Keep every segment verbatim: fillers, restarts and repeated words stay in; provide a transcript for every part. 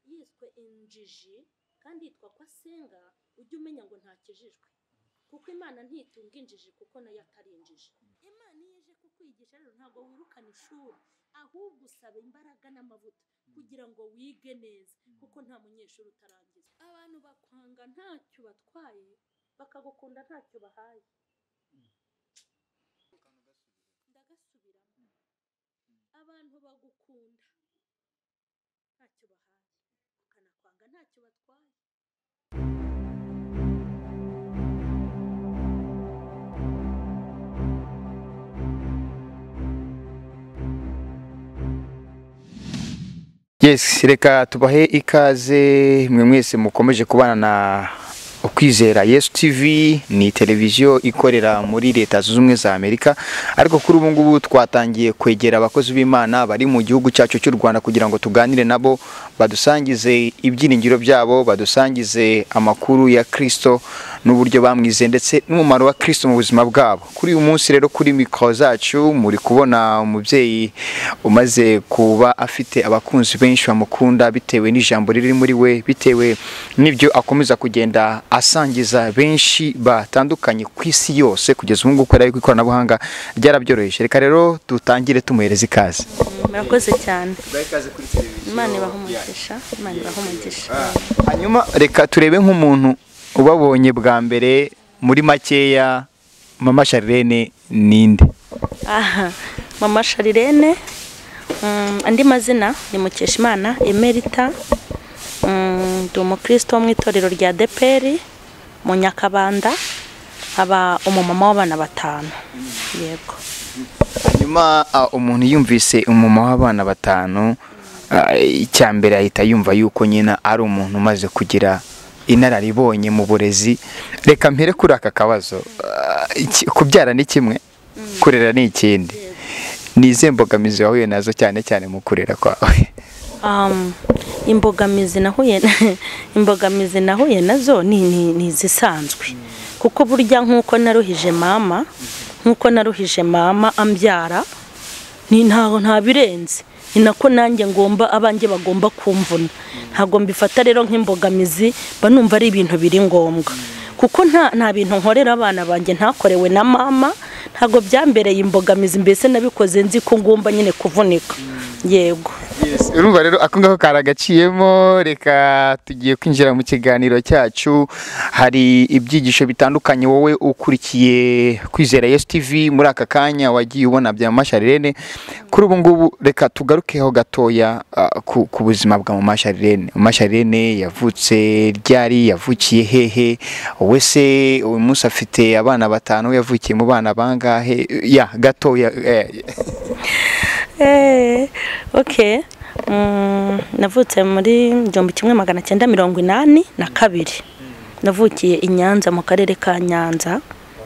yiswe injiji kandi yitwa ko asenga ujye umenya ngo ntakijijwe kuko Imana ntitunga injiji kuko nayo atari injiji. Imana ije kukwigisha rero ntago wirukana ishuri ahubwo usaba imbaraga n'amavuta kugira ngo wige neza kuko nta munyeshuri utarangiza. Abantu bakwanga ntacyo batwaye bakagukunda ntacyo bahaye. Ndagasubiramo. Abantu bagukunda ntacyo bahaye ukanakwanga ntacyo batwaye. Yes, reka tubahe ikaze mwe mwese mukomeje kubana na Ukwizera Yesu T V. Ni televiziyo ikorera muri Leta Zunze Ubumwe za Amerika, ariko kuri ubu ngubu twatangiye kwegera abakozi b'Imana bari mu gihugu cyacu cy'u Rwanda kugira ngo tuganire nabo, badusangize ibyiringiro byabo, badusangize amakuru ya Kristo n'uburyo bamwize ndetse n'umumaro wa Kristo mu buzima bwabo. Kuri uyu munsi rero kuri mikro zacu muri kubona umubyeyi umaze kuba afite abakunzi benshi bamukunda bitewe n'ijambo riri muri we, bitewe n'ibyo akomeza kugenda asangiza benshi batandukanye ku isi yose kugeza ubu ngubu kubera yuko ikoranabuhanga ryarabyoroheje. Reka rero dutangire tumuhereza ikaze. Murakoze cyane. Imana ibahe umugisha, Imana ibahe umugisha. Hanyuma reka turebe nk'umuntu ubabonye bwa mbere muri makeya, Mama Sharirene ninde? Aha, Mama Sharirene um, andi mazina ni Mukeshimana Emerita. Ndi umukristo wo mu itorero rya D P R mu Nyakabanda, aba umumama w'abana batanu. Yego. Hanyuma umuntu yumvise umumama w'abana batanu, icyambere ahita yumva yuko nyina ari umuntu umaze kugira inararibonye mu burezi. Reka mpere kuri aka kabazo, kubyara ni kimwe, kurera ni ikindi. Ni izihe mbogamizi wahuye nazo cyane cyane mu kurera kwawe? Um, imbogamizi nahuye imbogamizi nahuye nazo ni ni zisanzwe kuko burya nkuko naruhije mama nkuko naruhije mama ambyara ni ntaho nta birenze, ni nako nanjye ngomba abanjye bagomba kumvuna. Ntago mbifata rero nk'imbogamizi, banumva ari ibintu biri ngombwa kuko nta nta bintu nkorera abana banjye ntakorewe na mama, ntago byambereye imbogamizi, mbese nabikoze nzi ko ngomba nyine kuvunika. Yego. Yes, urumva rero ako ngako karagaciyemo. Reka tugiye kwinjira mu kiganiro cyacu. Hari ibyigisho bitandukanye wowe ukurikiye Kwizera Yesu T V muri aka kanya wagiye ubona bya Mama Sharirene. Kuri ubu ngubu reka tugarukeho gatoya uh, ku, ku buzima bwa Mama Sharirene. Mama Sharirene yavutse ryari, yavukiye hehe? Wese uyu munsi afite abana batanu, yavukiye mu bana bangahe? Ya gatoya eh. Eh, okay. Mm, navutse muri igihumbi kimwe magana cyenda mirongo inani na kabiri. Navukiye i Nyanza mu karere ka Nyanza.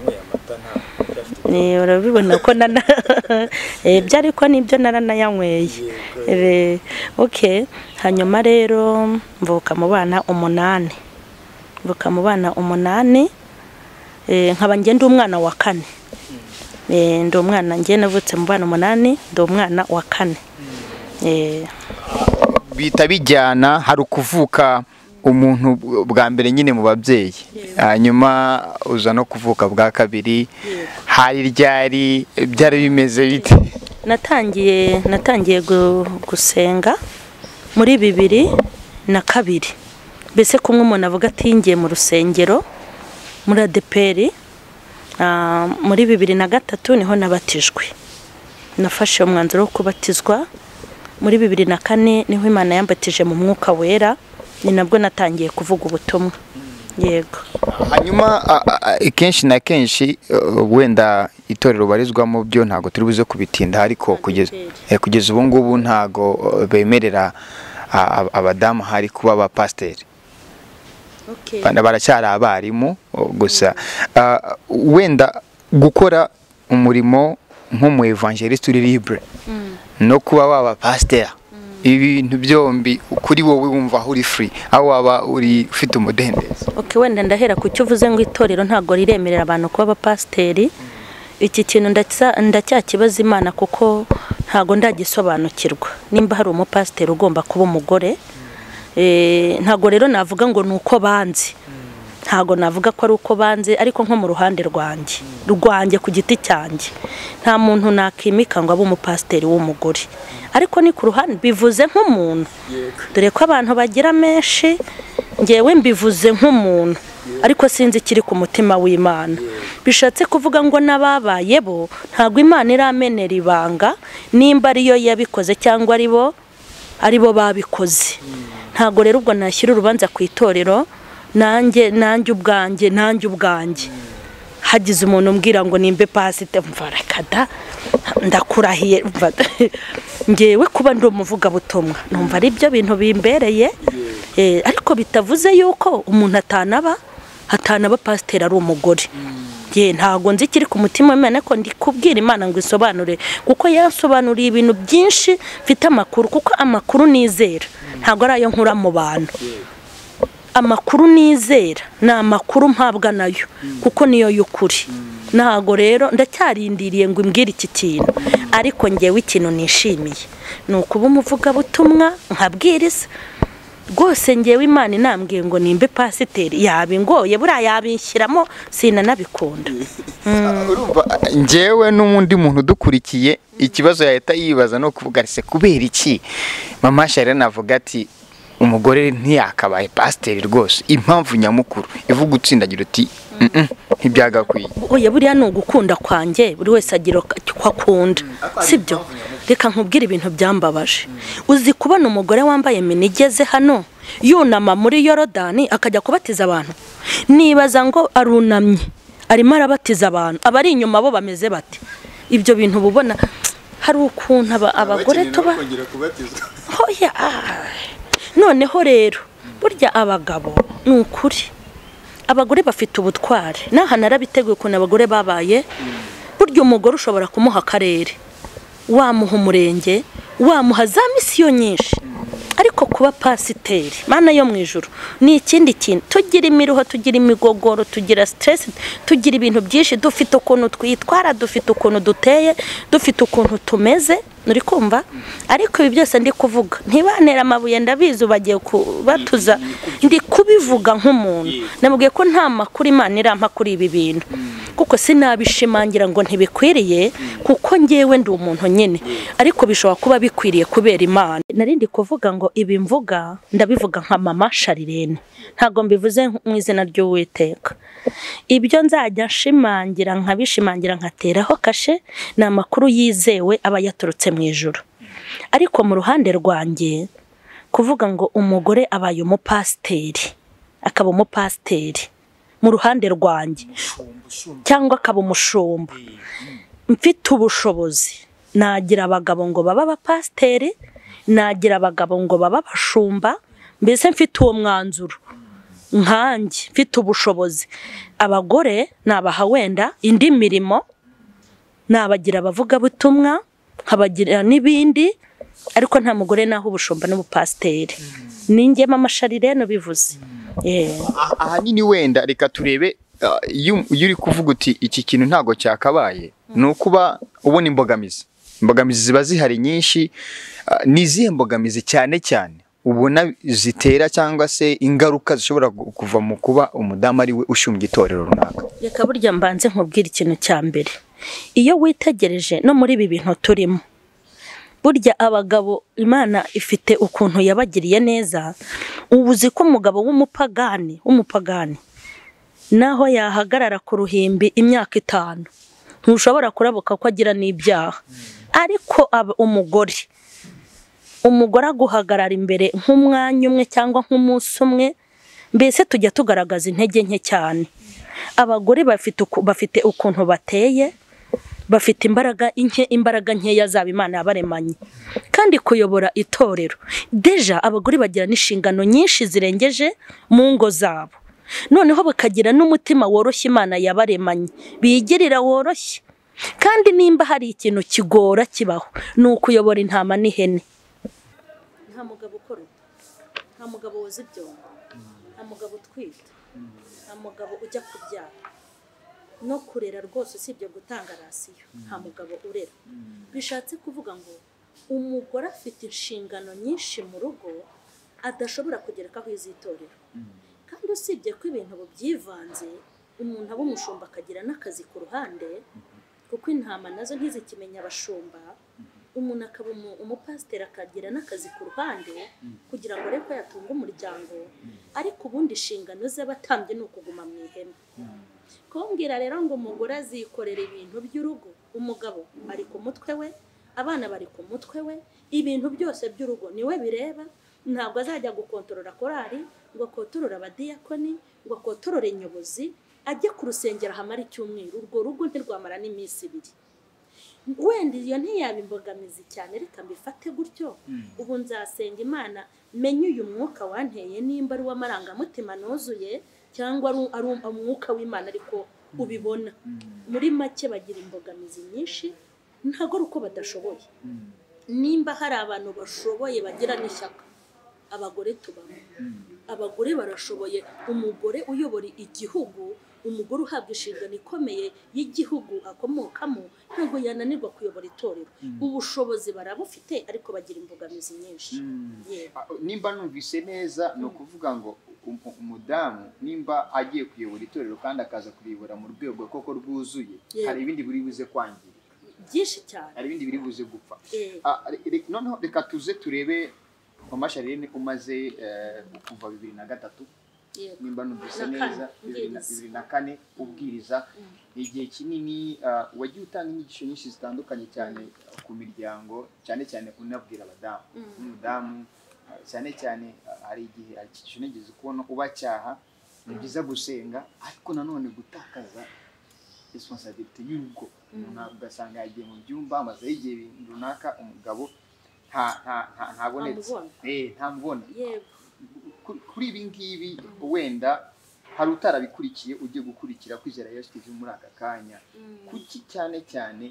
Ni urabibona ko nana eh byari ko nibyo naranayanyweye. Eh, okay. Hanyuma rero mvuka mu bana umunani. Mvuka mu bana umunani. Eh nkaba ngende umwana wa kane. Eh ndo umwana ngiye navutse mu bana umunani, ndo umwana wa kane. Eh bita bijyana, hari ukuvuka umuntu bwa mbere nyine mu babyeyi, hanyuma uza no kuvuka bwa kabiri. Hari ryari byari bimeze bite? Natangiye natangiye gusenga muri bibiri na kabiri. Bese kumwe umuntu avuga ati ngiye mu rusengero muri D P R. Uh, muri bibiri na gatatu niho nabatijwe. Nafashe umwanzuro wo kubatizwa. Muri bibiri na kane niho Imana yambatije mu mwuka wera, ni nabwo natangiye kuvuga ubutumwa. Yego. Hanyuma kenshi na kenshi wenda itorero barizwamo byo ntago turi buze kubitinda, ariko kugeza kugeza ubu ngubu ntago bemerera abadamu hari kuba aba pasiteri. Okay. Bana baracyari abarimu gusa. Uh, wenda gukora umurimo nk'umu evangeliste uri libre mm. no kuba waba pasteur, mm. ibintu byombi kuri wowe wumva uri free aho waba uri ufite umudendezo? Okay, wenda ndahera ku cyo uvuze ngo itorero ntago riremerera abantu kuba abapasteri. Mm. Iki kintu ndacyakibaza Imana kuko ntago ndagisobanukirwa nimba hari umupasteri ugomba kuba umugore. ntago rero navuga ngo ni uko banzi, ntago navuga ko ari uko banze, ariko nko mu ruhande rwanjye rwanjye ku giti cyanjye nta muntu nakimika ngo abe umupasiteri w'umugore, ariko ni ku ruhande bivuze nk'umuntu, dore ko abantu bagira menshi, ngewe mbivuze nk'umuntu ariko sinzi ikiri ku mutima w'Imana. Bishatse kuvuga ngo n'ababaye bo ntago Imana iramenera ibanga nimba ariyo yabikoze cyangwa ari bo ari bo babikoze. Ntago rero ubwo nashyira urubanza ku itorero nanjye nanjye ubwanjye nanjye ubwanjye hagize umuntu umbwira ngo nimbe pasite mvarakada ndakurahiye ngewe kuba ndi umuvuga butumwa numva ari byo bintu bimbereye, eh ariko bitavuze yuko umuntu atanaba hatanaba pasiteri ari umugore. Ye ntago nzi kiri ku mutima w'Imana ko ndi kubwira Imana ngo isobanure, kuko yasobanuriye ibintu byinshi mfite amakuru, kuko amakuru nizera ntago ari ayo nkura mu bantu. Amakuru nizera ni amakuru mpabwa nayo kuko niyo y'ukuri. Ntago rero ndacyarindiriye ngo imbwire iki kintu, ariko ngewe ikintu nishimiye ni ukuba umuvuga butumwa nkabwiriza rwose. Ngewe Imana inambwiye ngo nimbe pasiteri yabingoye buriya yabinshyiramo sinanabikunda. Urumva ngewe n'undi muntu dukurikiye ikibazo yahita yibaza no kuvuga se kubera iki mama Charlene avuga ati umugore ntiyakabaye pasiteri rwose, impamvu nyamukuru ivuga utsindagira uti ntibyagakwiye. Oya buriya ni ugukunda kwanjye, buri wese agira ko akunda, sibyo? Reka nkubwire ibintu byambabaje. Uzi kubona umugore wambaye minigeze hano yunama muri Yorodani akajya kubatiza abantu, nibaza ngo arunamye arimo arabatiza abantu, abari inyuma bo bameze bate? Ibyo bintu bubona hari ukuntu abagore tuba hoya. Noneho rero burya abagabo ni ukuri, abagore bafite ubutware. Naha narabiteguye ukuntu abagore babaye. Burya umugore ushobora kumuha akarere, wamuha umurenge, wamuha za misiyo nyinshi, ariko kuba pasiteri Mana yo mu ijuru ni ikindi kintu. Tugira imiruho, tugira imigogoro, tugira stress, tugira ibintu byinshi, dufite ukuntu twitwara, dufite ukuntu duteye, dufite ukuntu tumeze, nuri kumva? Ariko ibi byose ndi kuvuga ntibanera amabuye, ndabizi bagiye kubatuza, ndi kubivuga nk'umuntu. Nabwiye ko nta makuru Imana irampa kuri ibi bintu, kuko sinabishimangira ngo ntibikwiriye, kuko ngewe ndi umuntu nyine, ariko bishobora kuba bikwiriye kubera Imana. Narindi kuvuga ngo ibi mvuga ndabivuga nka mama Charlene, ntago mbivuze mu izina ry'Uwiteka. Ibyo nzajya nshimangira nkabishimangira nkateraho kashe ni amakuru yizewe aba yaturutse mu ijuru. Ariko mu ruhande rwanjye kuvuga ngo umugore abaye umupasiteri akaba umupasiteri mu ruhande rwanjye cyangwa akaba umushumba, mfite ubushobozi nagira abagabo ngo baba abapasiteri, nagira abagabo ngo baba abashumba, mbese mfite uwo mwanzuro nkanjye, mfite ubushobozi. Abagore nabaha wenda indi mirimo, nabagira abavuga butumwa, nkabagira n'ibindi, ariko nta mugore naho ubushumba n'ubupasiteri. Ninjye mama Charlene bivuze. Eh ahanini wenda reka turebe iyo uri kuvuga uti iki kintu ntago cyakabaye, no kuba ubona imbogamizi. Imbogamizi ziba zihari nyinshi, nizihe mbogamizi cyane cyane ubona zitera cyangwa se ingaruka zishobora kuva mu kuba umudamu ari we ushumbye itorero runaka? Reka burya mbanze nkubwira ikintu cya mbere. Iyo witegereje no muri ibi bintu turimo, burya abagabo Imana ifite ukuntu yabagiriye neza. Ubuzi ko umugabo w'umupagani w'umupagani naho yahagarara ku ruhimbi imyaka itanu ntushobora kurabuka ko agira n'ibyaha, ariko aba umugore umugore aguhagarara imbere nk'umwanya umwe cyangwa nk'umunsi umwe, mbese tujya tugaragaza intege nke cyane. Abagore bafite bafite ukuntu bateye, bafite imbaraga nke, imbaraga nkeya zaba Imana yabaremanye. Kandi kuyobora itorero deja abagore bagira n'inshingano nyinshi zirengeje mu ngo zabo, noneho bakagira n'umutima woroshye Imana yabaremanye, bigirira woroshye. Kandi nimba hari ikintu kigora kibaho ni ukuyobora intama n'ihene. Nta mugabo ukora, nta mugabo woza ibyombo, nta mugabo utwita, nta mugabo ujya kubyara no kurera rwose, usibye gutanga rasiyo nta mugabo urera. Bishatse kuvuga ngo umugore afite inshingano nyinshi mu rugo, adashobora kugerekaho izitorero. Kandi usibye ko ibintu byivanze, umuntu aba umushumba akagira n'akazi ku ruhande, kuko intama nazo ntizikimenya abashumba, umuntu akaba umupasiteri akagira n'akazi ku ruhande kugira ngo arebe ko yatunga umuryango, ariko ubundi inshingano z'abatambyi ni ukuguma mu ihema. Kumbwira rero ngo umugore azikorera ibintu by'urugo, umugabo ari ku mutwe we, abana bari ku mutwe we, ibintu byose by'urugo niwe bireba, ntabwo azajya gukontorora korari, ngo akotorore abadiyakoni, ngo akotorore nyobozi, ajye ku rusengero hamara icyumweru, urwo rugo ntirwamara n'iminsi ibiri. Wenda iyo ntiyaba imbogamizi cyane, reka mbifate gutyo, ubu nzasenga Imana menye uyu mwuka wanteye nimba ari w'amarangamutima nuzuye cyangwa ari umwuka w'Imana ariko ubibona. Muri make bagira imbogamizi nyinshi, ntago ari uko badashoboye. Nimba hari abantu bashoboye bagira n'ishyaka, abagore tubamo. Abagore barashoboye, umugore uyobora igihugu, umugore uhabwa inshingano ikomeye y'igihugu akomokamo, ntabwo yananirwa kuyobora itorero. Ubushobozi barabufite ariko bagira imbogamizi nyinshi. Nimba numvise neza no kuvuga ngo umudamu nimba agiye kuyobora itorero kandi akaza kuribura mu rwego koko rwuzuye, hari ibindi buri buze kwangirika byinshi cyane, hari ibindi biri buze gupfa. Noneho reka tuze turebe Mama Charlene umaze kuva bibiri na gatatu, nimba numvise neza bibiri na kane ubwiriza, igihe kinini wagiye utanga inyigisho nyinshi zitandukanye cyane ku miryango, cyane cyane unabwira abadamu. Umudamu cyane cyane hari igihe akikije nigeze kubona ubacyaha, ni byiza gusenga ariko nanone gutakaza responsibility y'urugo. Umuntu ugasanga yagiye mu byumba amaze igihe runaka, umugabo nta nta ntabonetse, eh ntamubona. Kuri ibi ngibi wenda hari utarabikurikiye ugiye gukurikira Kwizera Yesu T V muri aka kanya, kuki cyane cyane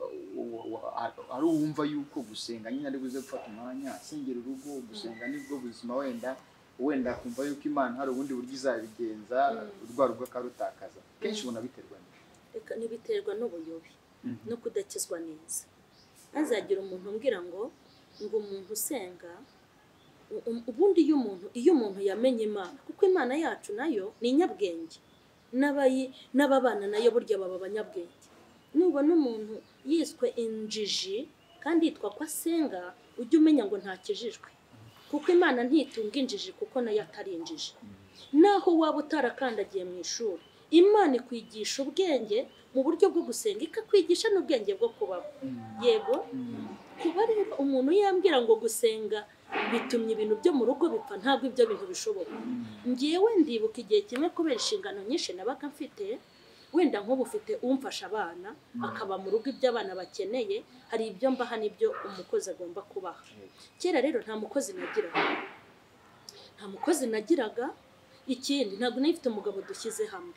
ari uwumva yuko gusenga nyine ari buze gufata umwanya asengera urugo, gusenga nibwo buzima, wenda wenda kumva yuko Imana hari ubundi buryo izabigenza, urwa rugo akarutakaza. Kenshi ubona biterwa reka nibiterwa n'ubuyobe no kudakizwa neza. Azagira umuntu umbwira ngo ngo umuntu usenga, ubundi iyo umuntu iyo umuntu yamenye Imana, kuko Imana yacu nayo ni inyabwenge, n'abayi n'ababana nayo burya baba abanyabwenge. Nubona umuntu yiswe injiji kandi yitwa ko asenga, ujye umenya ngo ntakijijwe, kuko Imana ntitunga injiji kuko nayo atari injiji. Naho waba utarakandagiye mu ishuri, Imana ikwigisha ubwenge mu buryo bwo gusenga, ikakwigisha n'ubwenge bwo kubaho. Yego, kuba rero umuntu yambwira ngo gusenga bitumye ibintu byo mu rugo bipfa, ntabwo ibyo bintu bishoboka. Ngiyewe ndibuka igihe kimwe kubera inshingano nyinshi nabaga mfite, wenda nk'ubu ufite umfasha abana akaba mu rugo, ibyo abana bakeneye hari ibyo mbaha n'ibyo umukozi agomba kubaha. Kera rero nta mukozi nagiraga, nta mukozi nagiraga. Ikindi ntabwo nifite umugabo dushyize hamwe,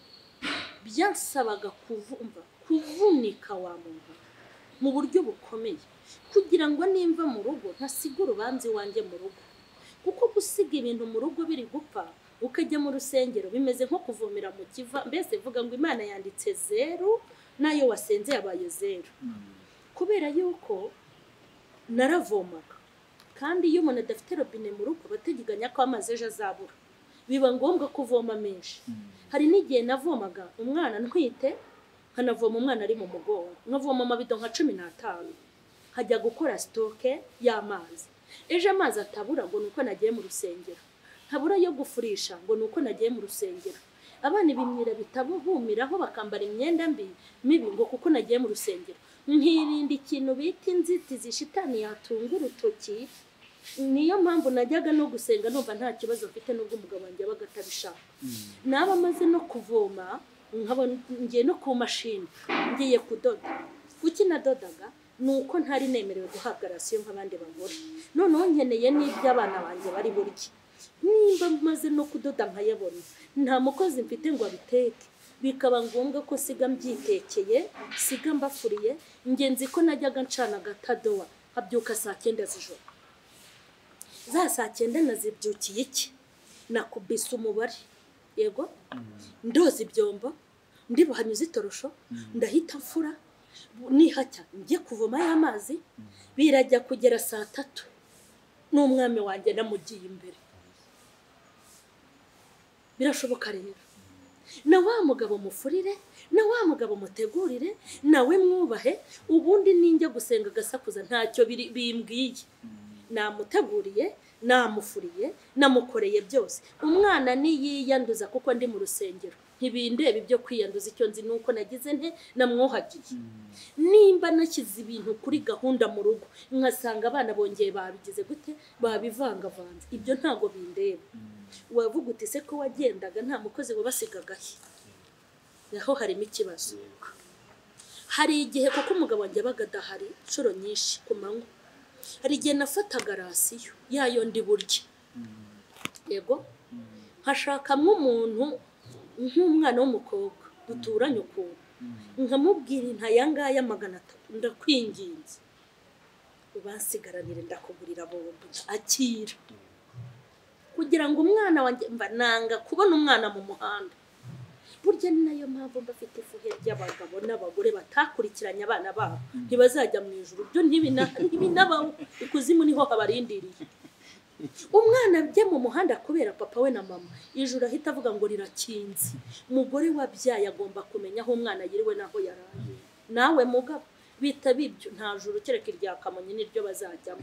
byansabaga kuvumva kuvunika wa muntu mu buryo bukomeye kugira ngo nimva mu rugo ntasiga urubanza iwanjye mu rugo. Kuko gusiga ibintu mu rugo biri gupfa ukajya mu rusengero bimeze nko kuvomera mu kiva, mbese vuga ngo Imana yanditse zeru nayo wasenze yabaye zeru. Kubera yuko naravomaga, kandi iyo umuntu adafite robine mu rugo bateganya ko amazi ejo azabura, biba ngombwa kuvoma menshi. Hari n'igihe navomaga umwana ntwite, nkanavoma umwana ari mu mugongo, nkavoma amabido nka cumi n'atanu, hajya gukora stoke y'amazi. Ejo amazi atabura ngo nuko nagiye mu rusengero, ntabura yo gufurisha ngo nuko nagiye mu rusengero. Abana ibimyira bitabuhumiraho bakambara imyenda mbi mibi ngo kuko nagiye mu rusengero. Nkirinda ikintu bita inzitizi shitani yatunga urutoki. Niyo mpamvu najyaga no gusenga numva nta kibazo mfite, nubwo umugabo wanjye abaga atabishaka. Naba maze no kuvoma nkaba ngiye no ku mashini ngiye kudoda. Kuki nadodaga nuko ntari nemerewe guhabwa rasiyo nk'abandi bagore, noneho nkeneye n'ibyo abana banjye bari burye. Nimba maze no kudoda nkayabona, nta mukozi mfite ngo abiteke, bikaba ngombwa ko siga mbyitekeye, siga mbafuriye. Ngenzi ko najyaga ncana agatadowa habyuka saa cyenda z'ijoro. Za saa cyenda nazibyukiye iki? Nakubise umubare. Yego, ndoza ibyombo, ndi buhanyuze itorosho, ndahita mfura, nihacya njye kuvoma y'amazi, birajya kugera saa tatu. n'umwami wanjye namugiye imbere. Birashoboka rero na wa mugabo mufurire, na wa mugabo mutegurire, nawe mwubahe, ubundi ninjye gusenga gasakuza ntacyo bimbwiye. Namuteguriye, namufuriye, namukoreye byose. Umwana niyiyanduza kuko ndi mu rusengero, ntibindeba ibyo kwiyanduza. Icyo nzi nuko nagize nte namwohagiye. Nimba nashyize ibintu kuri gahunda mu rugo nkasanga abana bongeye babigize gute, babivangavanze, ibyo ntago bindeba. Wavuga uti se ko wagendaga nta mukozi wabasigagahe, naho harimo ikibazo. Hari igihe kuko umugabo wanjye yabaga adahari inshuro nyinshi ku manywa, hari igihe nafataga rasiyo yayo ndi burya, yego nkashakamwo umuntu nk'umwana w'umukobwa duturanye ukuntu, nkamubwira intaya ngaya magana atatu ndakwinginze ubasigaranire ndakugurira bombo akira, kugira ngo umwana wanjye mba nanga kubona umwana mu muhanda. Burya ni nayo mpamvu mbafite ifuhe ry'abagabo n'abagore batakurikiranye abana babo, ntibazajya mu ijuru. Byo ntibinabaho, ikuzimu niho habarindiriye. Umwana bye mu muhanda kubera papa we na mama, ijuru ahita avuga ngo rirakinze. Umugore wabyaye agomba kumenya aho umwana yiriwe naho yaraye. Nawe mugabo bita bibyo nta juru kereka irya Kamonyi niryo bazajyamo.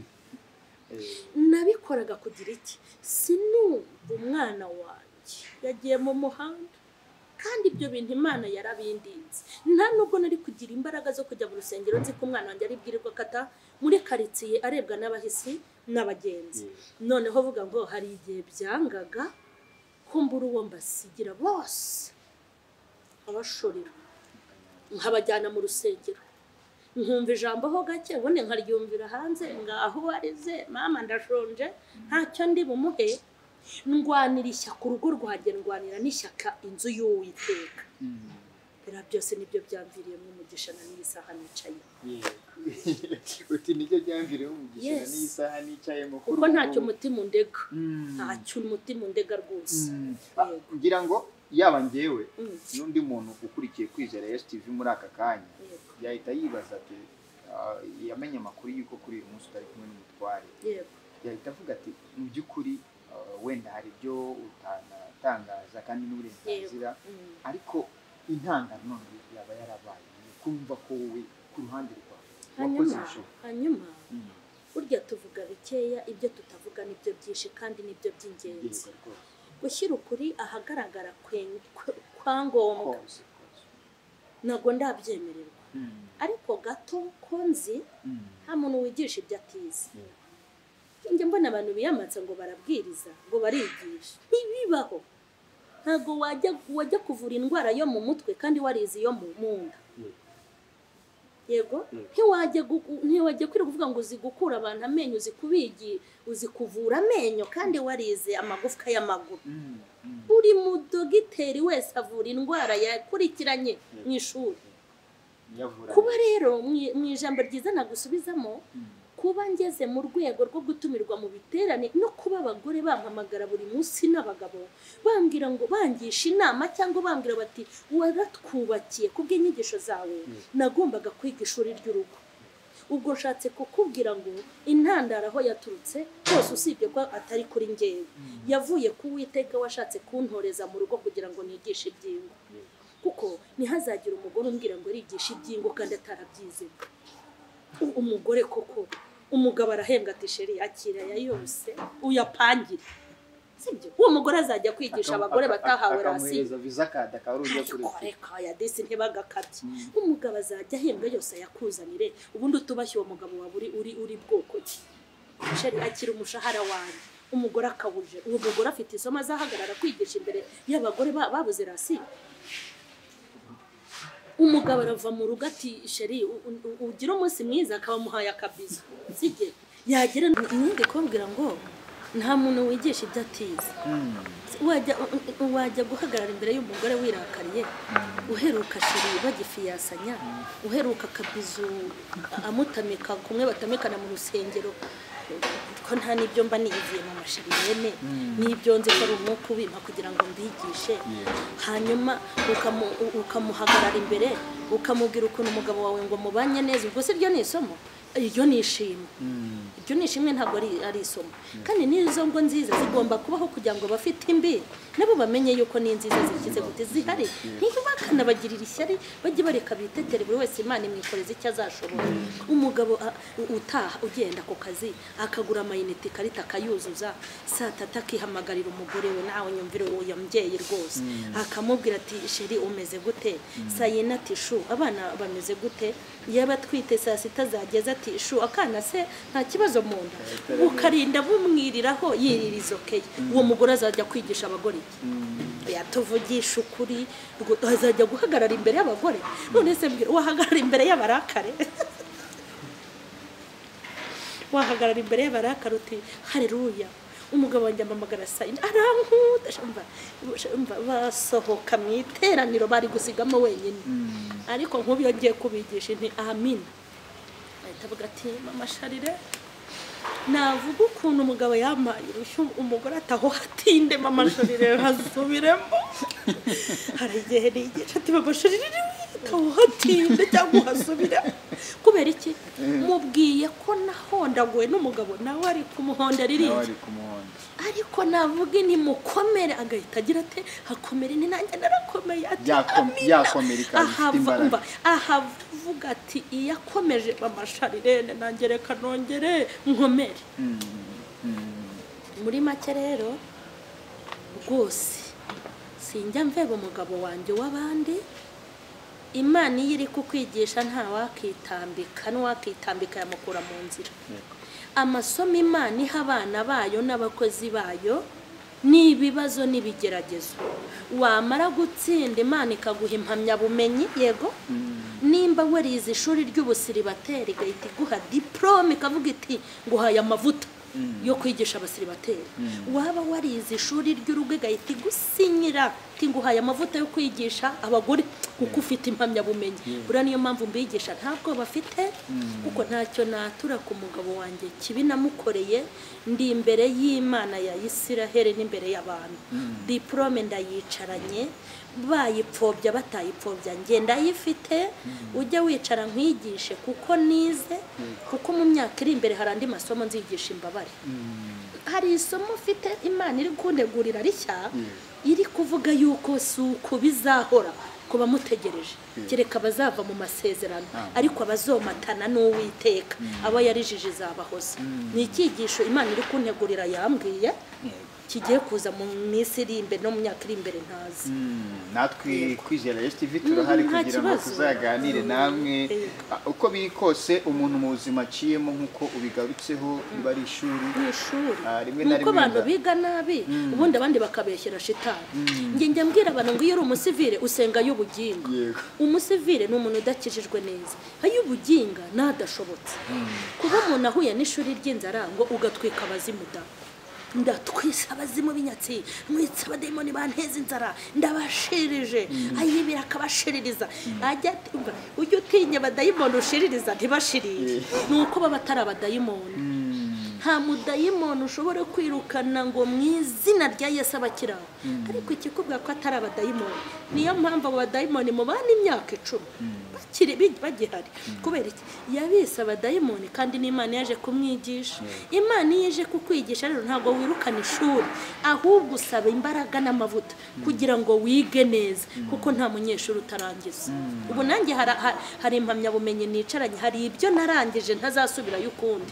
Nabikoraga kugira iki, sinumva umwana wanjye yagiye mu muhanda, kandi ibyo bintu Imana yarabindinze. Nta nubwo nari kugira imbaraga zo kujya mu rusengero nzi ko umwana wanjye ari bwirirwa kata muri karitsiye arebwa n'abahisi n'abagenzi. Noneho vuga ngo hari igihe byangaga kumbura uwo mbasigira bose abashorera, nkabajyana mu rusengero, nkumva ijambo ho gake ubundi nkaryumvira hanze, ngaho warize mama ndashonje ntacyo ndi bumuhe. Ndwanira ishyaka urugo rwanjye, ndwanira n'ishyaka inzu y'Uwiteka. Bira byose nibyo byamviriyemo umugisha na n'isaha nicaye. Uti nibyo byamviriyemo umugisha na n'isaha nicaye mu kuko ntacyo umutima undega, ntacyo umutima undega rwose. Ngira ngo yaba ngewe n'undi muntu ukurikiye Kwizera Yesu T V muri aka kanya yahita yibaza ati yamenye amakuru yuko kuri uyu munsi utari kumwe n'umutware, yahita avuga ati mu by'ukuri wenda hari ibyo utanatangaza kandi n'uburenganzira, ariko intangano yaba yarabaye kumva ko wowe ku ruhande rwawe wakoze ibishoboka. Hanyuma burya tuvuga bikeya, ibyo tutavuga nibyo byinshi kandi nibyo by'ingenzi. Gushyira ukuri ahagaragara kwa ngombwa ntabwo ndabyemererwa, ariko gato ko nzi nta muntu wigisha ibyo atize. Njye mbona abantu biyamatsa ngo barabwiriza ngo barigisha, ntibibaho. Ntabwo wajya wajya kuvura indwara yo mu mutwe kandi warize yo mu munda, yego ntiwajya ntiwajya kwira kuvuga ngo uzi gukura abantu amenyo, uzi kubigi, uzi kuvura amenyo kandi warize amagufwa y'amaguru. Buri mudogiteri wese avura indwara yakurikiranye mu ishuri. Kuba rero mu ijambo ryiza nagusubizamo, kuba ngeze mu rwego rwo gutumirwa mu biterane no kuba abagore bampamagara buri munsi n'abagabo bambwira ngo bangisha inama cyangwa bambwira bati waratwubakiye kubw'inyigisho zawe, nagombaga kwiga ishuri ry'urugo. Ubwo nshatse kukubwira ngo intandara aho yaturutse hose usibye ko atari kuri ngewe, yavuye ku Uwiteka washatse kuntoreza mu rugo kugira ngo nigishe ibyingo. Kuko nihazagira umugore umbwira ngo rigisha ibyingo kandi atarabyize. Umugore koko umugabo arahembwa ati sheri akira ya yose uyapangira, sibyo? Uwo mugore azajya kwigisha abagore batahawe rasi akamuhereza visa card akaruja kuri koreka ya desi ntibagakabye. Umugabo azajya ahembwa yose yakuzanire, ubundi utubashye uwo mugabo wa buri uri uri bwoko ki. Sheri akira umushahara wanjye, umugore akabuje. Uwo mugore afite isomo azahagarara kwigisha imbere y'abagore babuze rasi. Umugabo arava mu rugo ati sheri ugira umunsi mwiza, akabamuhaye akabizo, sije yagera n'indi kumbwira ngo nta muntu wigisha ibyo atize. Wajya wajya guhagarara imbere y'umugore wirakariye, uheruka sheri bagifiyasanya, uheruka akabizo amutamika kumwe batamikana mu rusengero, ko nta nibyo mba niyigiye mu mashiri yene, nibyo nzi ko ari umwuka ubimpa kugira ngo mbigishe. Hanyuma ukamuhagarara imbere ukamubwira ukuntu umugabo wawe ngo mubanye neza, ubwo se ryo ni isomo, iryo ni ishimwe. iryo nishimwe ntabwo ari ari isomo kandi n'izo ngo nziza zigomba kubaho kugira ngo bafite imbi nabo bamenye yuko ni nziza zikize gute zihari ntibakana bagirira ishyari bajye bareka bitetere buri wese Imana imwikoreza icyo azashobora umugabo utaha ugenda ku kazi akagura amayinite karita akayuzuza saa tatu akihamagarira umugore we nawe nyumvire uwo mubyeyi rwose akamubwira ati sheri umeze gute saa yine ati shu abana bameze gute yaba twite saa sita zageze ati shu akana se nta kibazo mu nda ukarinda bumwiriraho yiririzoke uwo mugore azajya kwigisha abagore yatuvugisha ukuri azajya guhagarara imbere y'abagore none se mbwira wahagarara imbere y'abarakare wahagarara imbere y'abarakare uti haleluya umugabo wanjye amamagara saa yine arankuda umva basohoka mu iteraniro bari gusigamo wenyine ariko nk'ubu iyo ngiye kubigisha nti amina ahita avuga ati mama Sharire navuga ukuntu umugabo yamaye urushyu umugore ataho hatinde mama Sharire hasubiremo hari igihe nigisha ati mama Sharire ataho hatinde cyangwa hasubiremo kubera iki mubwiye ko nahondaguwe n'umugabo nawe ari kumuhonda ririye ariko navuga ni mukomere agahita agira ate hakomere ni nanjye narakomeye ati yakomere ahava ahavuga ati iyakomeje mama Sharire nanjye reka nongere nkomere muri make rero rwose sinjya mveba umugabo wanjye w'abandi Imana iyo iri kukwigisha nta wakitambika n'uwakitambika yamukura mu nzira amasomo Imana iha abana bayo n'abakozi bayo ni ibibazo n'ibigeragezo wamara gutsinda Imana ikaguha impamyabumenyi yego nimba warize ishuri ry'ubusiribateri igahita iguha diplome ikavuga iti nguhaye amavuta yo kwigisha abasiribateri waba warize ishuri ry'urugo igahita igusinyira iti nguhaye amavuta yo kwigisha abagore kuko ufite impamyabumenyi buriya niyo mpamvu mbigisha ntabwo bafite kuko ntacyo natura ku mugabo wanjye kibi namukoreye ndi imbere y'Imana ya Isiraheli n'imbere y'abantu diplome ndayicaranye bayipfobya batayipfobya ngenda yifite ujya wicara nkwigishe kuko nize kuko mu myaka iri imbere hari andi masomo nzigisha imbabare hari isomo ufite Imana iri kundegurira rishya iri kuvuga yuko suko bizahora kuba mutegereje kereka bazava mu masezerano ariko abazomatana n'Uwiteka aba yarijije zabahoza ni ikigisho Imana iri kuntegurira yambwiye kigiye kuza mu minsi iri imbere no mu myaka iri imbere ntazi natwe kwizera S T V turahari kugira ngo tuzaganire namwe uko biri kose umuntu mu buzima aciyemo nkuko ubigarutseho niba ari ishuri rimwe na rimwe nuko abantu biga nabi ubundi abandi bakabeshyera shitani nge njya mbwira abantu ngo iyo uri umusivile usenga y'ubuginga umusivile ni umuntu udakijijwe neza ay'ubuginga nadashobotse kuba umuntu ahuye n'ishuri ry'inzara ngo ugatwika abazimuda ndatwisa abazimu b'inyatsi mwitsa abadayimoni banteza inzara ndabashirije ayibira akabashiririza ajya tumva ujye utinya abadayimoni ushiririza ntibashiriye nuko baba atari abadayimoni nta mudayimoni ushobora kwirukana ngo mu izina rya Yesu abakiraho ariko ikikubwira ko atari abadayimoni niyo mpamvu abo badayimoni mubana imyaka icumi bakiri bagihari kubera iki yabise abadayimoni kandi n'Imana yaje kumwigisha Imana yaje kukwigisha rero ntabwo wirukana ishuri ahubwo usaba imbaraga n'amavuta kugira ngo wige neza kuko nta munyeshuri utarangiza ubu nanjye hari impamyabumenyi nicaranye hari ibyo narangije ntazasubirayo ukundi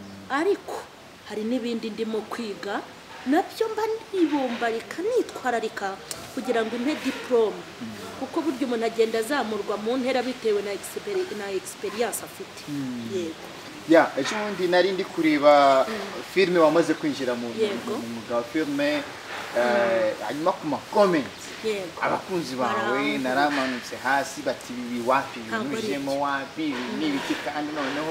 ariko hari n'ibindi ndimo kwiga nabyo mba nibombarika nitwararika kugira ngo impe diplome kuko buryo umuntu agenda azamurwa mu ntera bitewe na experience afite yego ya ejo bundi nari ndi kureba filime wamaze kwinjira mu mwuga wa filime hanyuma ku ma comments abakunzi bawe naramanutse hasi bati bibi wapi binyujemo wapi n'ibiki kandi noneho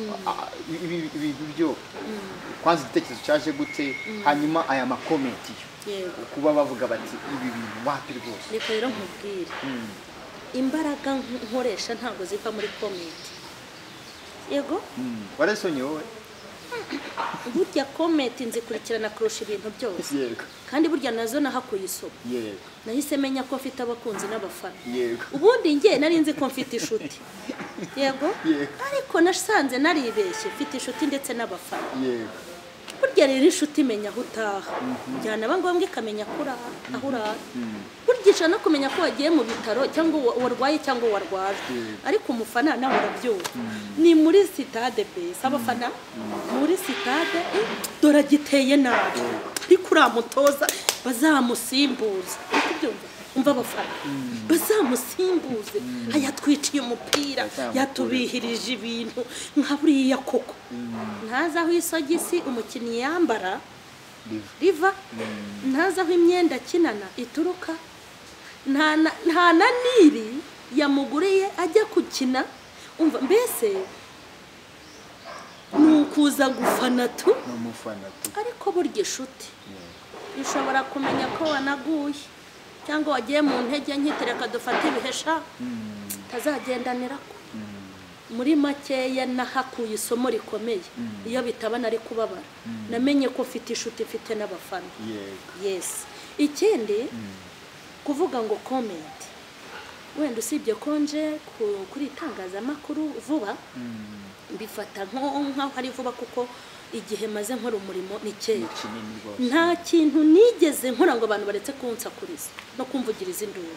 ibintu byo kwanza igitekerezo cyaje gute hanyuma aya ma comment kuba bavuga bati ibi bintu wapi rwose reka rero nkubwire imbaraga nkoresha ntabwo ziva muri comment yego warasonye wowe burya comment nzikurikirana kurusha ibintu byose kandi burya nazo nahakuye isoko nahise menya ko mfite abakunzi n'abafana ubundi nge nari nzi ko mfite inshuti yego ariko nasanze naribeshye mfite inshuti ndetse n'abafana yego burya rero inshuti imenya aho utaha njyana aba ngombwa ikamenya ko uraha aho uraha burya ishaka no kumenya ko wagiye mu bitaro cyangwa warwaye cyangwa warwajwe ariko umufana nawe arabyumva ni muri sitade base abafana muri sitade dore giteye nabi ariko uramutoza bazamusimbuza kubyumva umva abafana bazamusimbuze ayatwiciye umupira yatubihirije ibintu nka buriya koko ntazi aho isogisi umukinnyi yambara riva ntazi aho imyenda akinana ituruka nta na niri yamuguriye ajya gukina umva mbese ni ukuza gufana tu ariko burya inshuti ishobora kumenya ko wanaguye cyangwa wagiye mu ntege nkitereka dufate ibihesha tazagendanira ko muri makeya nahakuye isomo rikomeye iyo bitabana ari kubabara namenye ko ufite inshuti ifite n'abafana yes ikindi kuvuga ngo comment wenda usibye konje kuri itangazamakuru vuba mbifata nko hari vuba kuko igihe maze nkora umurimo ni kera nta kintu nigeze nkora ngo abantu baretse kunsakuriza no kumvugiriza induru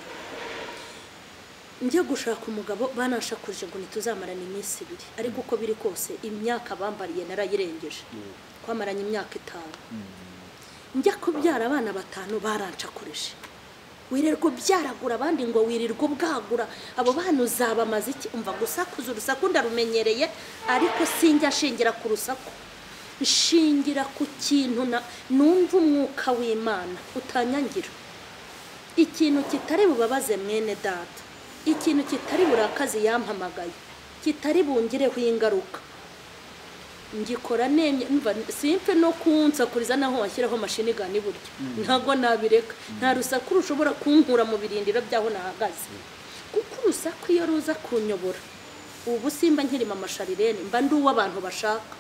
njye gushaka umugabo banashakuje ngo nituzamarana iminsi ibiri ariko uko biri kose imyaka bambariye narayirengeje kwamaranye imyaka itanu njya kubyara abana batanu barancakurije wirirwa byaragura abandi ngo wirirwa bwagura abo bana uzabamaze iki umva gusakuza urusaku ndarumenyereye ariko sinjya shingira ku rusaku shingira ku kintu numva umwuka w'Imana utanyangira ikintu kitari bubabaze mwene data ikintu kitari burakazi yampamagaye kitari bungireho ingaruka ngikora nemye umva simpe no kunsakuriza naho washyiraho mashini gani buryo ntago nabireka nta rusaku rushobora kunkura mu birindiro byaho nahagaze kuko urusaku iyo ruza kunyobora ubu simba nkiri mama Sharirene mba ndi uw'abantu bashaka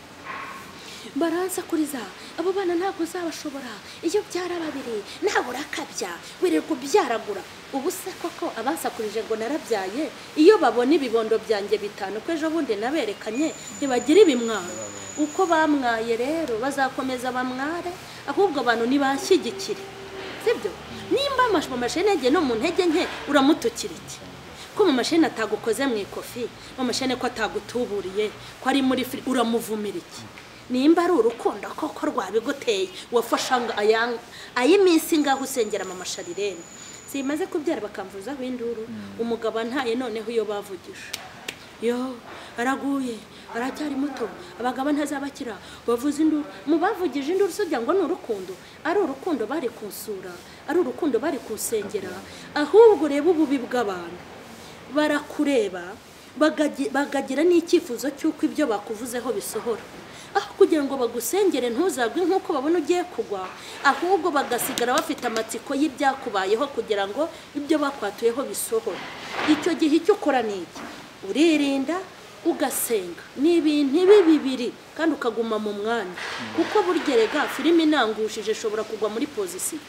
baranza kuriza abo bana ntabwo uzabashobora iyo byara babiri ntabwo urakabya wirirwa byaragura ubu se koko abasakurije ngo narabyaye iyo babona ibibondo byanjye bitanu ko ejo bundi naberekanye ntibagira ibimwaro uko bamwaye rero bazakomeza bamware ahubwo abantu nibashyigikire sibyo nimba amashimo mashenege no mu ntege nke uramutukira iki ko mu mashene atagukoze mu ikofi mu mashene ko atagutuburiye ko ari muri uramuvumira iki nimba ari urukundo koko rwabiguteye wafashanga ayanga ayiminsi ngaho usengera mama Sharirene simaze kubyara bakamvuza winduru umugabo ntaye noneho iyo bavugije yo araguye aracyari muto abagabo ntazabakira bavuza induru mu bavugije induru sujya ngo ni urukundo ari urukundo bari kunsura ari urukundo bari kusengera ahubwo reba ububi bw'abantu barakureba bagagira n'icyifuzo cy'uko ibyo bakuvuzeho bisohora aho kugira ngo bagusengere ntuzagwe nk'uko babona ugiye kugwa ahubwo bagasigara bafite amatsiko y'ibyakubayeho kugira ngo ibyo bakwatuyeho bisohore icyo gihe icyo ukora ni iki uririnda ugasenga ni ibintu bibiri kandi ukaguma mu mwanya kuko burgerega filime inangushije ishobora kugwa muri pozisiyo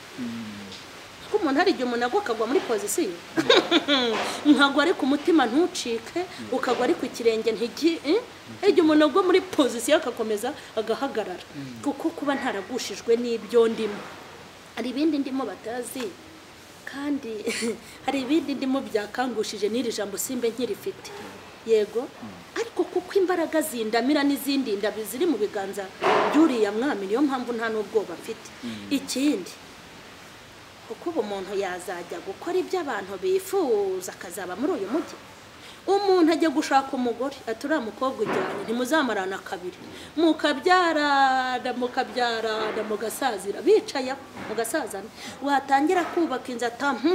ko umuntu hari igihe umuntu agwa akagwa muri pozisiyo nkagwa ari ku mutima ntucike ukagwa ari ku kirenge ntigi igihe umuntu agwa muri pozisiyo akakomeza agahagarara kuko kuba ntaragushijwe n'ibyo ndimo hari ibindi ndimo batazi kandi hari ibindi ndimo byakangushije n'iri jambo simbe nkirifite yego ariko kuko imbaraga zindamira n'izindi ndabi ziri mu biganza by'uriya mwami niyo mpamvu nta n'ubwoba mfite ikindi kuko ubu umuntu yazajya gukora ibyo abantu bifuza akazaba muri uyu mujyi umuntu ajya gushaka umugore aturiya mukobwa ujyanye ntimuzamarana kabiri mukabyarana mukabyarana mugasazira bicaye mugasazana watangira kubaka inzu atamu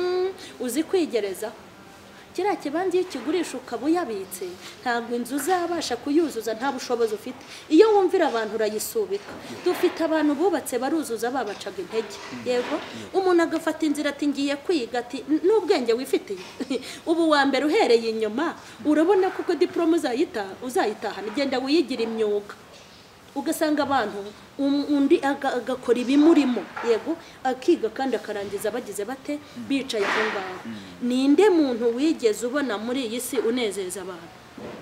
uzi kwigereza kiriya kibanza iyo kigurisha ukaba uyabitse ntabwo inzu uzabasha kuyuzuza nta bushobozi ufite iyo wumvira abantu urayisubika dufite abantu bubatse baruzuza babacaga intege yego umuntu agafata inzira ati ngiye kwiga ati n'ubwenge wifitiye ubu wa mbere uhereye inyuma urabona kuko diplome uzayita uzayitahana igenda wiyigira imyuga ugasanga abantu undi agakora ibimurimo yego akiga kandi akarangiza bagize bate bicaye aho ngaho. Ninde muntu wigeze ubona muri iyi si unezeza abantu?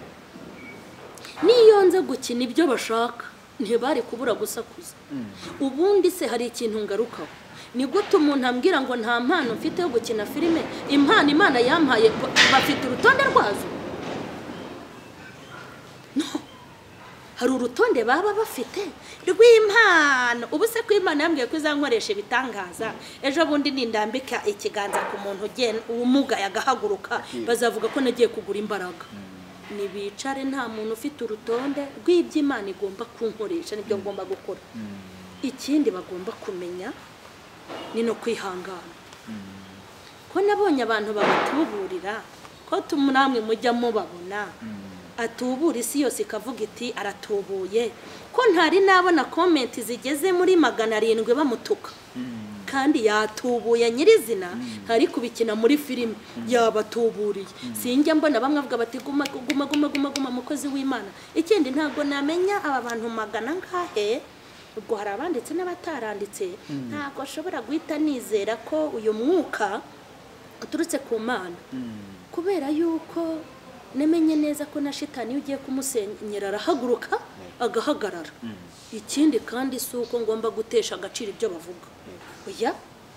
Niyo nze gukina ibyo bashaka ntibari kubura gusakuza. Ubundi se hari ikintu ngarukaho, ni gute umuntu ambwira ngo nta mpano mfite yo gukina filime? Impano Imana yampaye bafite urutonde rwazo? No, hari urutonde baba bafite rw'impano. Ubu se ko Imana yambwiye ko izankoresha ibitangaza, ejo bundi nindambika ikiganza ku muntu ugenda umugaye agahaguruka bazavuga ko nagiye kugura imbaraga. Nibicare nta muntu ufite urutonde rw'iby'Imana igomba kunkoresha n'ibyo ngomba gukora. Ikindi bagomba kumenya ni no kwihangana. Ko nabonye abantu babatuburira ko tumramwe mujya mubabona atubura isi yose ikavuga iti aratubuye, ko ntari nabona comment zigeze muri magana arindwi bamutuka kandi yatubuye nyirizina hari kubikina muri filime yabatuburiye. Sinjya mbona bamwe avuga bati guma guma guma guma guma mukozi w'Imana. Ikindi ntabwo namenya aba bantu magana ngahe, ubwo hari abanditse n'abataranditse, ntabwo ashobora guhita nizera ko uyu mwuka uturutse ku Mana, kubera yuko nemenye neza ko na shitani ugiye kumusenyera arahaguruka agahagarara. Ikindi kandi suko ngomba gutesha agaciro ibyo bavuga. Oya,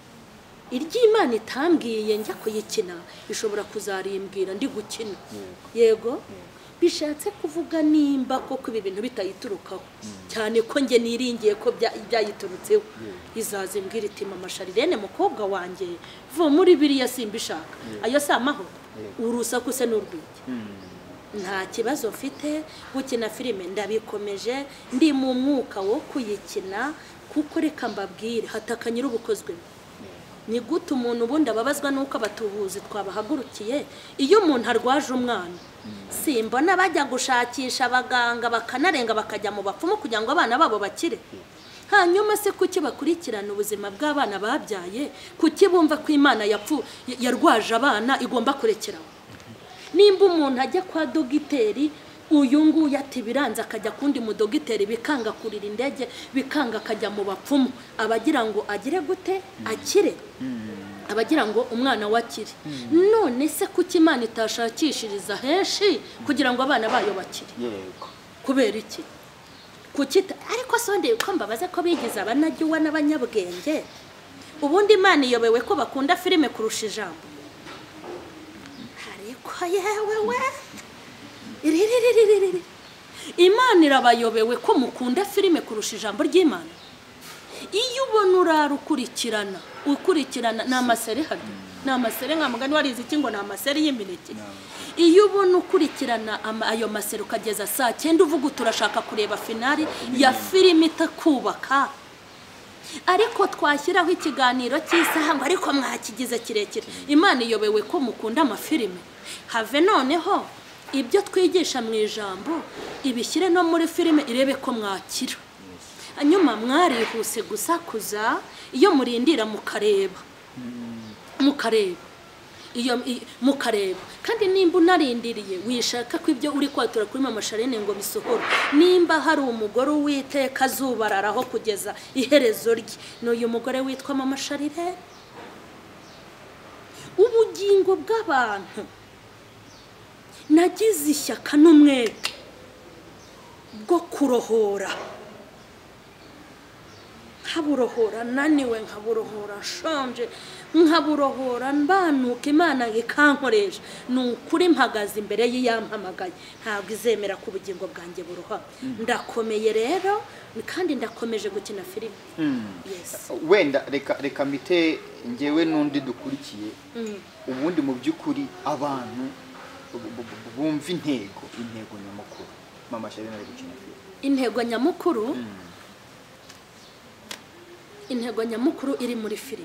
iry'Imana itambwiye njya kuyikina ishobora kuzarimbwira ndi gukina. Yego, bishatse kuvuga nimba koko ibi bintu bitayiturukaho cyane ko nge niringiye ko byayiturutseho. Izazimbwira iti mama Sharirene mukobwa wanjye vo muri biriya simbishaka. Ayo si amahoro, urusaku se n'urwiki. Nta kibazo mfite gukina filime, ndabikomeje ndi mu mwuka wo kuyikina, kuko reka mbabwire hatakanyira ubukozwe. Ni gute umuntu ubundi ababazwa nuko abatubuzi twabahagurukiye iyo umuntu arwaje umwana? Simbona bajya gushakisha abaganga bakanarenga bakajya mu bapfumu kugira ngo abana babo bakire. Hanyuma se kuki bakurikirana ubuzima bw'abana babyaye? Kuki bumva ko Imana yapfu yarwaje abana igomba kurekeraho? Nimba umuntu ajya kwa dogiteri uyu nguyu ati biranze akajya kundi mu dogiteri bikanga kurira indege bikanga akajya mu bapfumu, abagira ngo agire gute akire, abagira ngo umwana wakire. None se kuki Imana itashakishiriza henshi kugira ngo abana bayo bakire? Yego, kubera iki? Kuki ariko sonde ko mbabaza ko bigize abanajyuwa n'abanyabwenge. Ubundi Imana iyobewe ko bakunda filime kurusha ijambo. Ariko yewe we iririririririri, Imana irabayobewe ko mukunda filime kurusha ijambo ry'Imana. Iyo ubona urarukurikirana ukurikirana na masere hadi na masere nka mugani warize iki ngo na masere y'imineke. Iyo ubona ukurikirana ayo masere ukageza saa cyenda uvuga turashaka kureba finali ya filime itakubaka, ariko twashyiraho ikiganiro cy'isaha ngo ariko mwakigize kirekire. Imana iyobewe ko mukunda amafilime. Have noneho ibyo twigisha mu ijambo ibishyire no muri filime irebe ko mwakira. Hanyuma mwarihuse gusakuza iyo murindira mukareba mukareba iyo mukareba. Kandi nimba unarindiriye wishaka ko ibyo uri kwatura kuri mama Sharirene ngo bisohora, nimba hari umugore witeka azubararaho kugeza iherezo rye n'uyu mugore witwa mama Sharirene. Ubugingo bw'abantu nagize ishyaka n'umwete bwo kurohora, nkaburohora naniwe, nkaburohora nshonje, nkaburohora mbanuka Imana ikankoresha. Nukuri mpagaze imbere y'iyampamagaye ntabwo izemera ko ubugingo bwanjye buroha. Ndakomeye rero kandi ndakomeje gukina filime. Yes, wenda reka reka mite ngewe nundi dukurikiye. Ubundi mu by'ukuri abantu bumva intego intego nyamukuru mama Sharirene ari gukina filime. Intego nyamukuru intego nyamukuru iri muri filime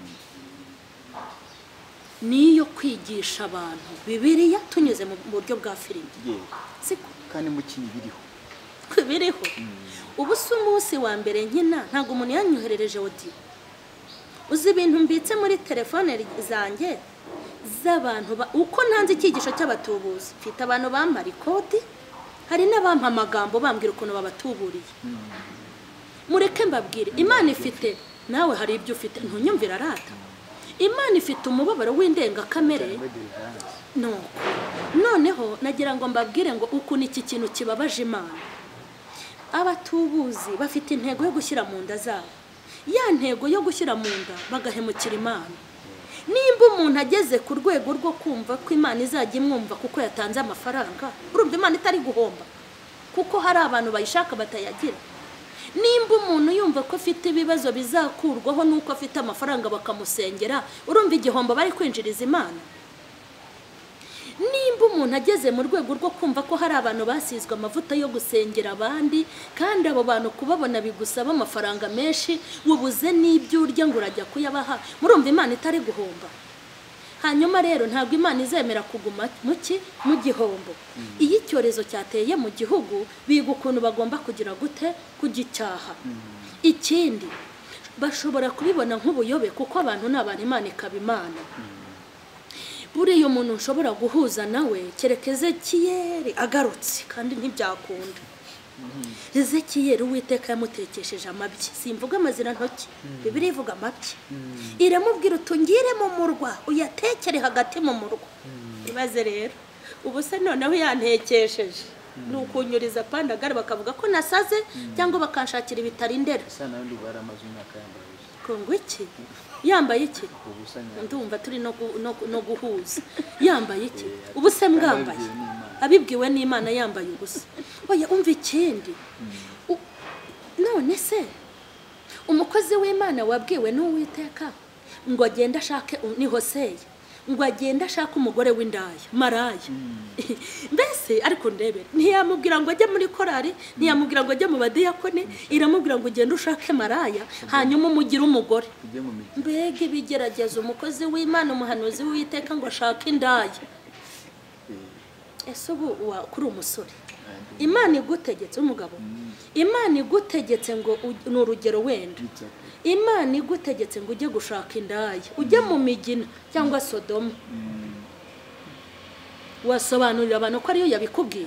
niyo kwigisha abantu Bibiliya tunyuze mu buryo bwa filime. Siko kandi mukini biriho biriho. Ubu se umunsi wa mbere nkina ntago umuntu yanyoherereje audio. Uzi ibintu mbitse muri telefone zanjye z'abantu uko ntanze ikigisho cy'abatubuzi, mfite abantu bambara ikoti, hari n'abampa amagambo bambwira ukuntu babatuburiye. Mureke mbabwire, Imana ifite, nawe hari ibyo ufite, ntunyumvira rata. Imana ifite umubabaro w'indenga kamere. No. Noneho nagira ngo mbabwire ngo ukuntu iki kintu kibabaje Imana. Abatubuzi bafite intego yo gushyira mu nda zabo. Ya ntego yo gushyira mu nda bagahemukira Imana. Nimba umuntu ageze ku rwego rwo kumva ko Imana izajya imwumva kuko yatanze amafaranga, urumva Imana itari guhomba kuko hari abantu bayishaka batayagira. Nimba umuntu yumva ko afite ibibazo bizakurwaho nuko afite amafaranga bakamusengera, urumva igihombo bari kwinjiriza Imana. Nimba umuntu ageze mu rwego rwo kumva ko hari abantu basizwe amavuta yo gusengera abandi kandi abo bantu kubabona bigusaba amafaranga menshi, ubuze n'ibyo urya ngo urajya kuyabaha, murumva Imana itari guhomba. Hanyuma rero ntabwo Imana izemera kuguma muki mu gihombo. Iyo icyorezo cyateye mu gihugu biga ukuntu bagomba kugira gute kugicyaha. Ikindi bashobora kubibona nk'ubuyobe kuko abantu n'abantu Imana ikaba Imana. Buriya umuntu ushobora guhuza nawe kereka Ezekiyeli agarutse kandi ntibyakunda. Ezekiyeli Uwiteka yamutekesheje amabyi, simvuga amazina ntoki, Bibiliya ivuga amabyi. Iramubwira utungire mu murwa uyatekere hagati mu murwa. Ibaze rero ubu se noneho yantekesheje nukunyuriza pandagara bakavuga ko nasaze cyangwa bakanshakira ibitari ndera. Kongo iki yambaye iki ndumva turi no no guhuza yambaye iki ubuse mbwambaye abibwiwe n'Imana yambaye ubusa. Oya umva ikindi none se umukozi w'Imana wabwiwe n'Uwiteka ngo agenda ashake ni Hoseya ngo agenda ashaka umugore w'indaya maraya. Mbese ariko ndebe ntiyamubwira ngo ajye muri korari, ntiyamubwira ngo ajye mu badiyakone, iramubwira ngo ugende ushake maraya hanyuma umugire umugore. Mbega ibigerageza umukozi w'Imana umuhanuzi w'Uwiteka ngo ashake indaya. Ese ubu kuri umusore Imana igutegetse umugabo, Imana igutegetse ngo ni urugero wenda, Imana igutegetse ngo ujye gushaka indaya ujye mu migina cyangwa Sodoma, wasobanurira abantu ko ariyo yabikubwiye.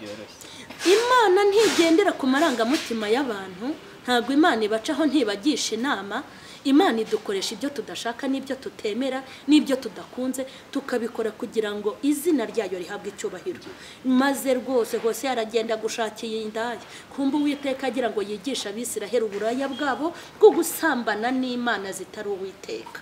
Imana ntigendera ku marangamutima y'abantu, ntabwo Imana ibacaho ntibagisha inama. Imana idukoresha ibyo tudashaka n'ibyo tutemera n'ibyo tudakunze tukabikora kugira ngo izina ryayo rihabwe icyubahiro. Maze rwose hose yaragenda gushakiye indaya, kumba Uwiteka agira ngo yigisha Abisiraheli uburaya bwabo bwo gusambana n'Imana zitari Uwiteka.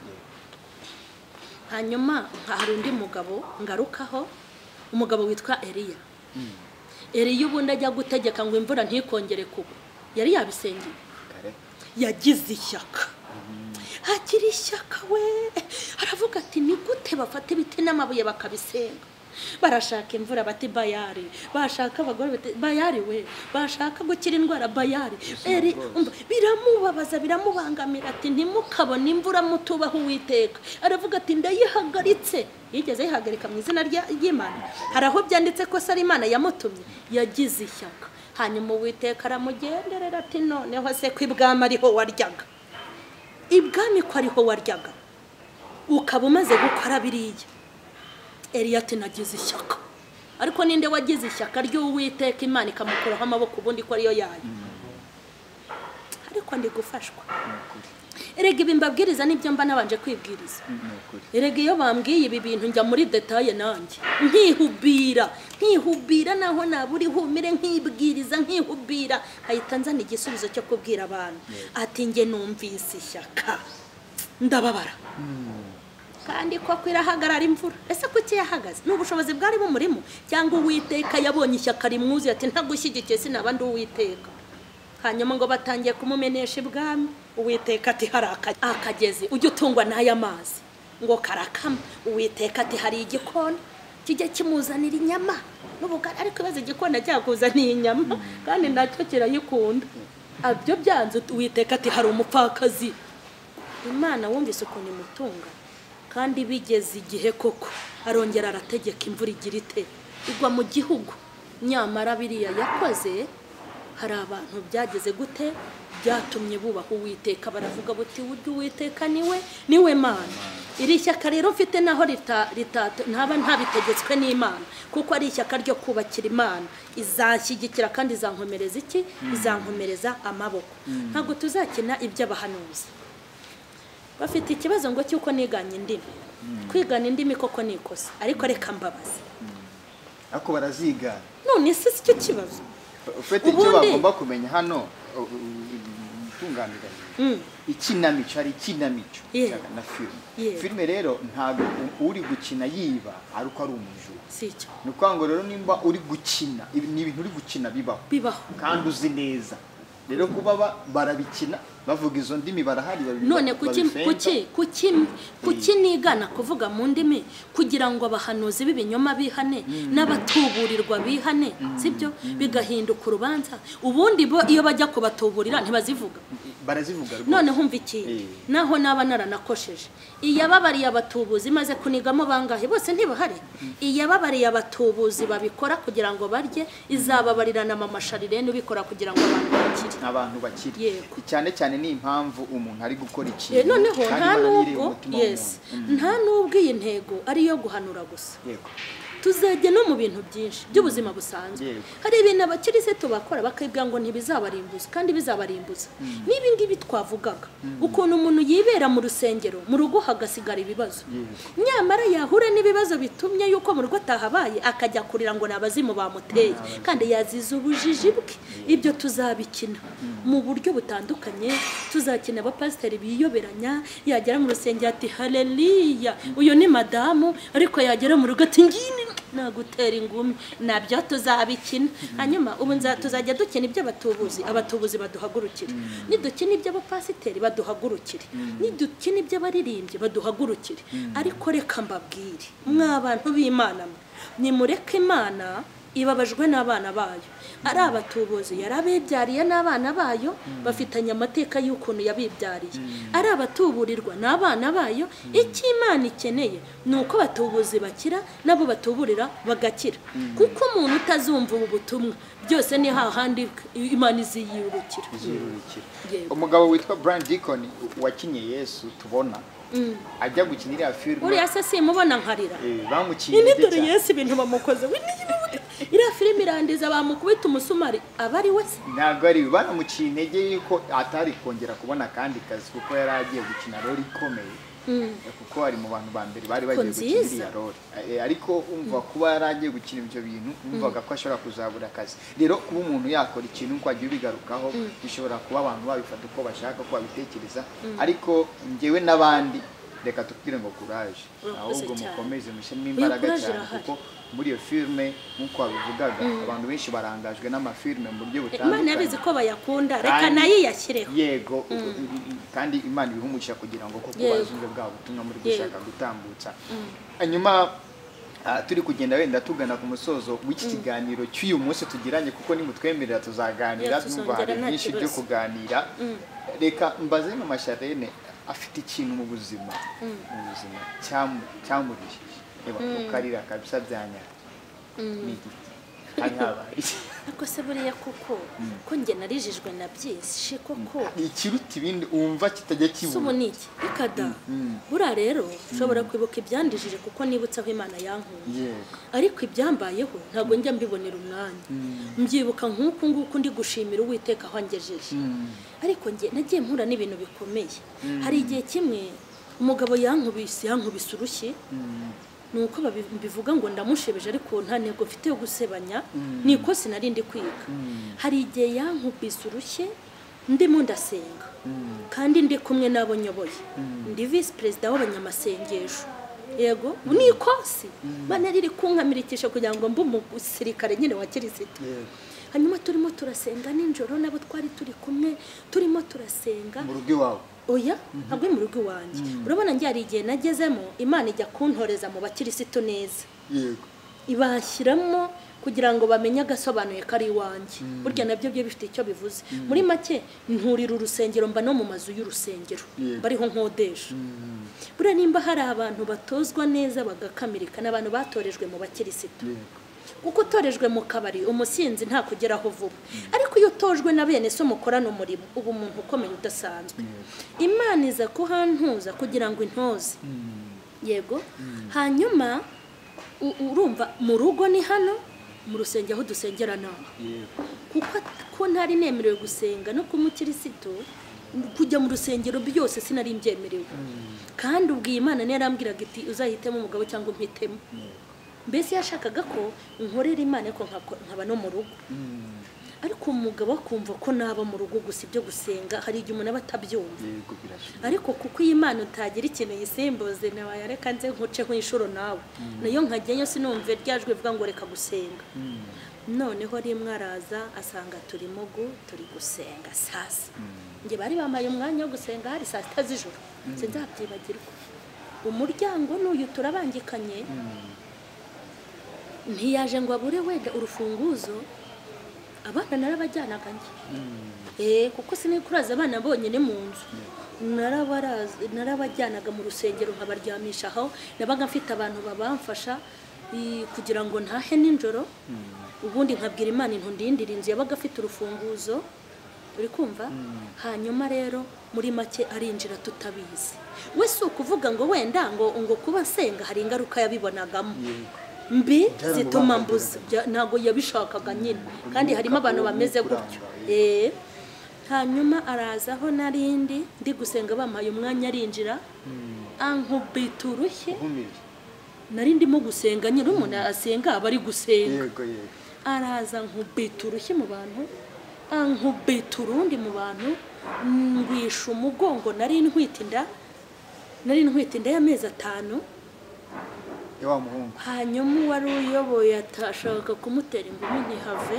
Hanyuma hari undi mugabo ngarukaho, umugabo witwa Eliya. Eliya ubundi ajya gutegeka ngo imvura ntikongere kugwa, yari yabisengeye, yagize ishyaka. Hagira ishyaka we, aravuga ati ni gute bafata ibiti n'amabuye bakabisenga. Barashaka imvura bati Bayari, bashaka abagore bati Bayari we, bashaka gukira indwara Bayari. Eri biramubabaza biramubangamira ati ntimukabone imvura mutubaho Uwiteka. Aravuga ati ndayihagaritse. Yigeze yihagarika mu izina ry'Imana? Hari aho byanditse ko sari Imana yamutumye? Yagize ishyaka. Hanyuma Uwiteka aramugenderera ati noneho se kwibwama ariho waryaga, ibwami ko ariho waryaga ukaba umaze gukora biriya. Eliya ati nagize ishyaka. Ariko ninde wagize ishyaka ry'Uwiteka Imana ikamukuraho amaboko ubundi ko ariyo yayo? Ariko ndi gufashwa. Erega ibi mbabwiriza nibyo mba nabanje kwibwiriza. Erega iyo bambwiye ibi bintu njya muri detaye nanjye nkihubira nkihubira naho naburi humire nkibwiriza nkihubira ahita nzana igisubizo cyo kubwira abantu ati nge numvise ishyaka ndababara. Kandi ko kwirahagarara imvura. Ese kuki yahagaze? N'ubushobozi bwari bumurimo cyangwa Uwiteka yabonye ishyaka rimwuzi ati ntagushyigikiye sinaba ndi Uwiteka. Hanyuma ngo batangiye kumumenesha ibwami. Uwiteka ati hari akagezi ujye utungwa n'aya mazi ngo karakama. Uwiteka ati hari igikona kijya kimuzanira inyama n'ubugari, ariko ibaze igikona cyakuzaniye inyama kandi nacyo kirayikunda. Abyo byanze Uwiteka ati hari umupfakazi. Imana wumvise ukuntu imutunga kandi bigeze igihe koko arongera arategeka imvura igira ite igwa mu gihugu. Nyamara biriya yakoze hari abantu byageze gute byatumye bubaha Uwiteka baravuga buti urya Uwiteka niwe niwe Mana. Iri shyaka rero mfite naho rita ntaba ntabitegetswe n'Imana kuko ari ishyaka ryo kubakira Imana izanshyigikira kandi izankomereza iki izankomereza amaboko. Ntabwo tuzakina iby'abahanuzi bafite ikibazo ngo cyuko niganye indimi. Kwigana indimi koko nikosa ariko reka mbabaze ako baraziga none se cyo kibazo ufite icyo bagomba kumenya hano tunganira ikinamico ari ikinamico na filime. Filime rero ntabwo uri gukina yiba ariko ari umujura sicyo nuko ngo rero nimba uri gukina ni ibintu uri gukina bibaho bibaho kandi uzi neza rero kuba barabikina bavuga izo ndimi barahari babiri. None kuki kuki kuki kuki nigana kuvuga mu ndimi kugira ngo abahanuzi b'ibinyoma bihane n'abatuburirwa bihane sibyo bigahinduka urubanza ubundi bo iyo bajya kubatuburira ntibazivuga barazivuga. None humva iki naho naba naranakosheje iyababariye abatubuzi maze kunigamo bangahe bose ntibahari. Iyababariye abatubuzi babikora kugira ngo barye izababarirana mama Sharirene ubikora kugira ngo abantu bakire abantu bakire cyane cyane ni impamvu umuntu ari gukora ikintu. Noneho nta nubwo yes nta nubwo iyi ntego ari yo guhanura gusa. Yego tuzajya no mu bintu byinshi by'ubuzima busanzwe. Hari ibintu abakirisitu bakora bakibwira ngo ntibizabarimbuza kandi bizabarimbuza. Nibi ngibi twavugaga ukuntu umuntu yibera mu rusengero mu rugo hagasigara ibibazo nyamara yahure n'ibibazo bitumye yuko mu rugo atahabaye akajya kurira ngo nabazimu bamuteye kandi yazize ubujiji bwe. Ibyo tuzabikina mu buryo butandukanye. Tuzakina abapasiteri biyoberanya yagera mu rusengero ati haleluya uyu ni madamu ariko yagera mu rugo ati ngini nagutera ingumi. Nabyo tuzabikina. Hanyuma ubu tuzajya dukina iby'abatubuzi abatubuzi baduhagurukire nidukina iby'abapasiteri baduhagurukire nidukina iby'abaririmbyi baduhagurukire. Ariko reka mbabwire mw'abantu b'Imana nimureke Imana ibabajwe n'abana bayo. Ari abatubuzi yarabibyariye n'abana bayo bafitanye amateka y'ukuntu yabibyariye. Ari abatuburirwa n'abana bayo. Icyo Imana ikeneye nuko batubuzi bakira nabo batuburira bagakira kuko umuntu utazumva ubu butumwa byose ni hahandi Imana iziyirukira. Umugabo witwa Brian Deacon wakinye Yesu tubona ajya gukinira filime uri ase simubona nkarira bamukinye ni dore Yesu ibintu bamukoze iriya filime irandiza bamukubita umusumari abari wese ntabwo ari banamuciye intege yuko atari kongera kubona kandi kazi kuko yari agiye gukina role ikomeye kuko ari mu bantu ba mbere bari bagiye gukina role ariko umva kuba yari agiye gukina ibyo bintu umvaga ko ashobora kuzabura akazi. Rero kuba umuntu yakora ikintu uko agiye bigarukaho bishobora kuba abantu babifata uko bashaka ko babitekereza ariko njyewe n'abandi reka tubwire ngo courage ahubwo mukomeze mushyiremo imbaraga cyane kuko muri iyo filime nkuko wabivugaga abantu benshi barangajwe n'amafilime mu buryo butandukanye. Imana yabizi ko bayakunda reka nayiyashyireho. Yego kandi Imana ibihumugisha kugira ngo koko bazumve bwa butumwa muri gushaka gutambutsa. Hanyuma turi kugenda wenda tugana ku musozo w'iki kiganiro cy'uyu munsi tugiranye kuko nimutwemerera tuzaganira twumva hari byinshi byo kuganira. Reka mbaze mama Sharirene afite ikintu mu buzima mu buzima cyamurishije eba ukarira kabisa byanya niki hari habaye ako se buriya kuko ko nge narijijwe na byinshi koko ikiruta ibindi umva kitajya kibura subu niki ikada bura rero ushobora kwibuka ibyandijije kuko nibutse aho Imana yankuye ariko ibyambayeho ntago njya mbibonera umwanya mbyibuka nk'uko nguko ndi gushimira Uwiteka aho angejeje. Ariko nge nagiye mpura n'ibintu bikomeye. Hari igihe kimwe umugabo yankubise yankubise urushyi nuko babivuga ngo ndamushebeje ariko nta ntego mfite yo gusebanya niko sinari ndi kwiga. Hari igihe yankubise urushyi ndimo ndasenga kandi ndi kumwe n'abo nyoboye ndi vice president w'abanyamasengesho. Yego ni ikosi bana riri kunkamirikisha kugira ngo mbe umusirikare nyine wa Kirisitu. Hanyuma turimo turasenga ninjoro nabo twari turi kumwe turimo turasenga mu rugo iwawe. Oya ntabwo mu rugo iwanjye. Urabona njye hari igihe nagezemo Imana ijya kuntoreza mu bakirisitu neza. Yego ibashyiramo kugira ngo bamenye agasobanuye kari iwanjye. Burya nabyo byo bifite icyo bivuze. Muri make nturira urusengero mba no mu mazu y'urusengero bariho nkodesha. Buriya nimba hari abantu batozwa neza bagakamirika n'abantu batorejwe mu bakirisitu kuko utorejwe mu kabari umusinzi nta kugeraho vuba ariko iyo utojwe na bene so mukorana umurimo ubu umuntu ukomeye udasanzwe Imana iza kuhantuza kugira ngo intoze yego hanyuma urumva mu rugo ni hano mu rusengero aho dusengera naho kuko ko ntari nemerewe gusenga no kumukirisitu kujya mu rusengero byose sinari mbyemerewe kandi ubwiye Imana nerambwiraga iti uzahitemo umugabo cyangwa umpitemo mbese yashakaga ko nkorera Imana ko nkaba no mu rugo ariko umugabo akumva ko naba mu rugo gusa ibyo gusenga hari igihe umuntu aba atabyumva ariko kuko iyi Imana utagira ikintu yisimbuze nawe yareka nze nkuce nk'inshuro nawe nayo nkajyayo sinumve ryajwe vuga ngo reka gusenga noneho rimwe araza asanga turi mugu turi gusenga sasa nge bari bamaye umwanya wo gusenga hari saa sita z'ijoro sinzabyibagirwa umuryango n'uyu turabangikanye ntiyaje ngo abure wenda urufunguzo abana narabajyanaga nge eh kuko sinikuraza abana bonyine mu nzu narabaraza narabajyanaga mu rusengero nkabaryamisha aho nabaga mfite abantu babamfasha kugira ngo ntahe ninjoro ubundi nkabwira Imana intundindira inzu yabaga afite urufunguzo uri kumva hanyuma rero muri make arinjira tutabizi we si ukuvuga ngo wenda ngo ngo kuba nsenga hari ingaruka yabibonagamo mbi zituma mbuza ntago yabishakaga nyine kandi harimo abantu bameze gutyo eh hanyuma arazaho narindi ndi gusenga bamaye umwanya arinjira ankubita urushye nari ndimo gusenga nyine umuntu asenga aba ari gusenga araza nkubita urushye mu bantu ankubita urundi mu bantu ngwisha umugongo nari ntwite inda nari ntwite inda y'amezi atanu wa muhungu hanyuma wari uyoboye atashaka kumutera ingumi ntihave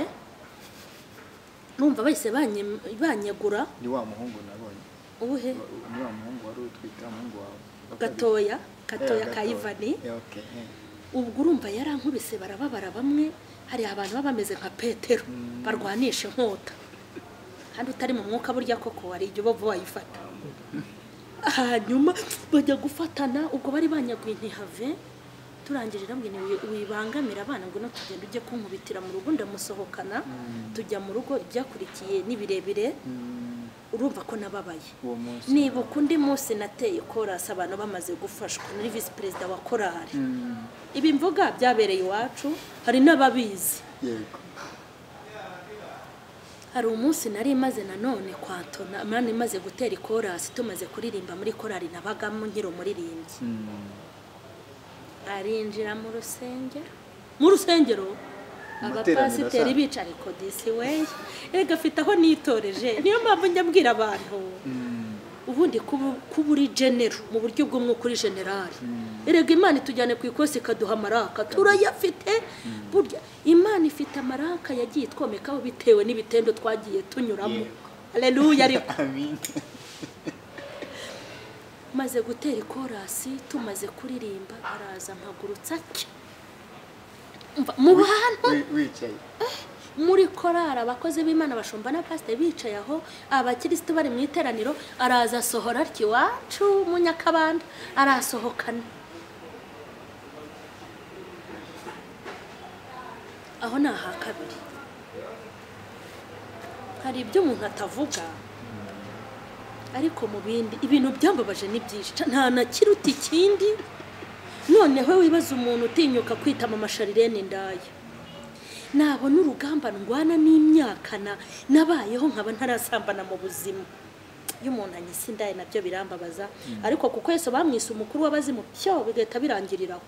numva bahise banyegura ni wa muhungu nabonye ubuhe ni wa muhungu wari utwita umuhungu wawe gatoya gatoya ka Ivani ubwo urumva yarankubise barababara bamwe hari abantu baba bameze nka Petero barwanisha inkota kandi utari mu mwuka burya koko wari igihe ubavu wayifata hanyuma bajya gufatana ubwo bari banyaguye ntihave turangije rambwene wibangamira abana ngo no tugenda ujye kunkubitira mu rugo ndamusohokana tujya mu rugo ibyakurikiye nibirebire urumva ko nababaye niba kundi munsi nateye chorus abantu bamaze gufashwa muri vice president wa korali ibi mvuga byabereye iwacu hari n'ababizi yego hari umunsi nari maze nanone kwatona mani maze gutera chorus tumaze kuririmba muri korali nabagamo nkiro muririmbyi arinjira mu rusengero mu rusengero abapasiteri bicara ko disi we ega afite aho nitoreje niyo mpamvu njya mbwira abantu ubundi kuburi genero mu buryo bwo mwuka uri generali erega Imana itujyane ku ikosi kaduha amaraka turayafite burya Imana ifite amaraka yagiye twomekaho bitewe n'ibitendo twagiye tunyuramo haleluya ariko amen maze gutera ikorasi tumaze kuririmba araza nkagurutsa cye mu bantu wicaye muri korara abakozi b'Imana bashomba na pastor bicaye aho abakristo bari mu iteraniro araza sohora ati wacu munyakabanda arasohokana aho naha kabiri hari ibyo umuntu atavuga ariko mu bindi ibintu byambabaje ni byinshi nta na kiruta ikindi noneho wibaza umuntu utinyuka kwita mu masharirene ndaya nabona urugamba ndwana n'imyaka nabayeho nkaba ntarasambana mu buzima iyo umuntu anyise ndaye nabyo birambabaza ariko kuko Yesu bamwise umukuru w'abazimu byo bigahita birangiriraho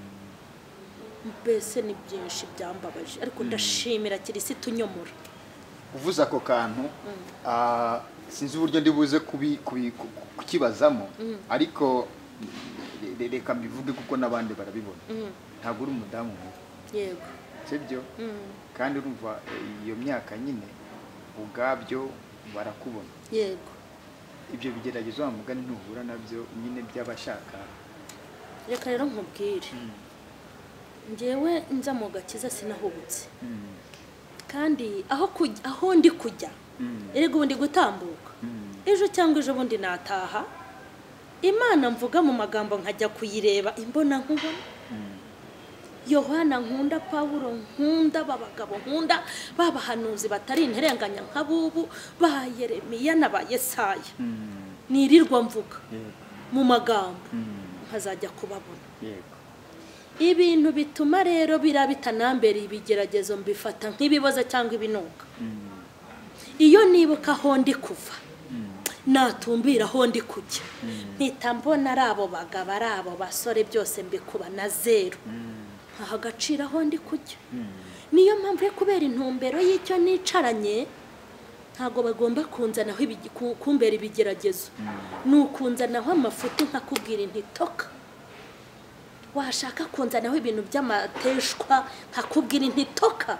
mbese ni byinshi byambabaje ariko ndashimira kirisitu nyomora uvuze ako kantu ah sinzi uburyo ndibuze kubi kukibazamo ariko reka mbivuge kuko nabandi barabibona ntabwo uri umudamu yego sibyo kandi urumva iyo myaka nyine ubwabyo barakubona yego ibyo bigeragezo bamugana ntubura nabyo nyine by'abashaka reka rero nkubwire ngewe nza mu gakiza sinahubutse kandi aho kujya aho ndi kujya erega ubundi gutambuka ejo cyangwa ejo bundi nataha Imana mvuga mu magambo nkajya kuyireba imbona nkubona Yohana nkunda, Pawulo nkunda, babagabo nkunda, babahanuzi batari interenganya nkabubu, ba Yeremiya na ba Yesaya. Nirirwa mvuga mu magambo nkazajya kubabona. Ibintu bituma rero birabitanambere ibigeragezo mbifata nk'ibibazo cyangwa ibinuka. Iyo nibuka aho ndi kuva natumbira aho ndi kujya, mpita mbona ari abo bagabo ari abo basore byose mbikuba na zero, nkaha agaciro aho ndi kujya. Niyo mpamvu yo kubera intumbero y'icyo nicaranye, ntago bagomba kunzanaho kumbera ibigeragezo, nukunzanaho amafuti nkakubwira intitoka. Washaka kunzanaho ibintu by'amateshwa nkakubwira intitoka.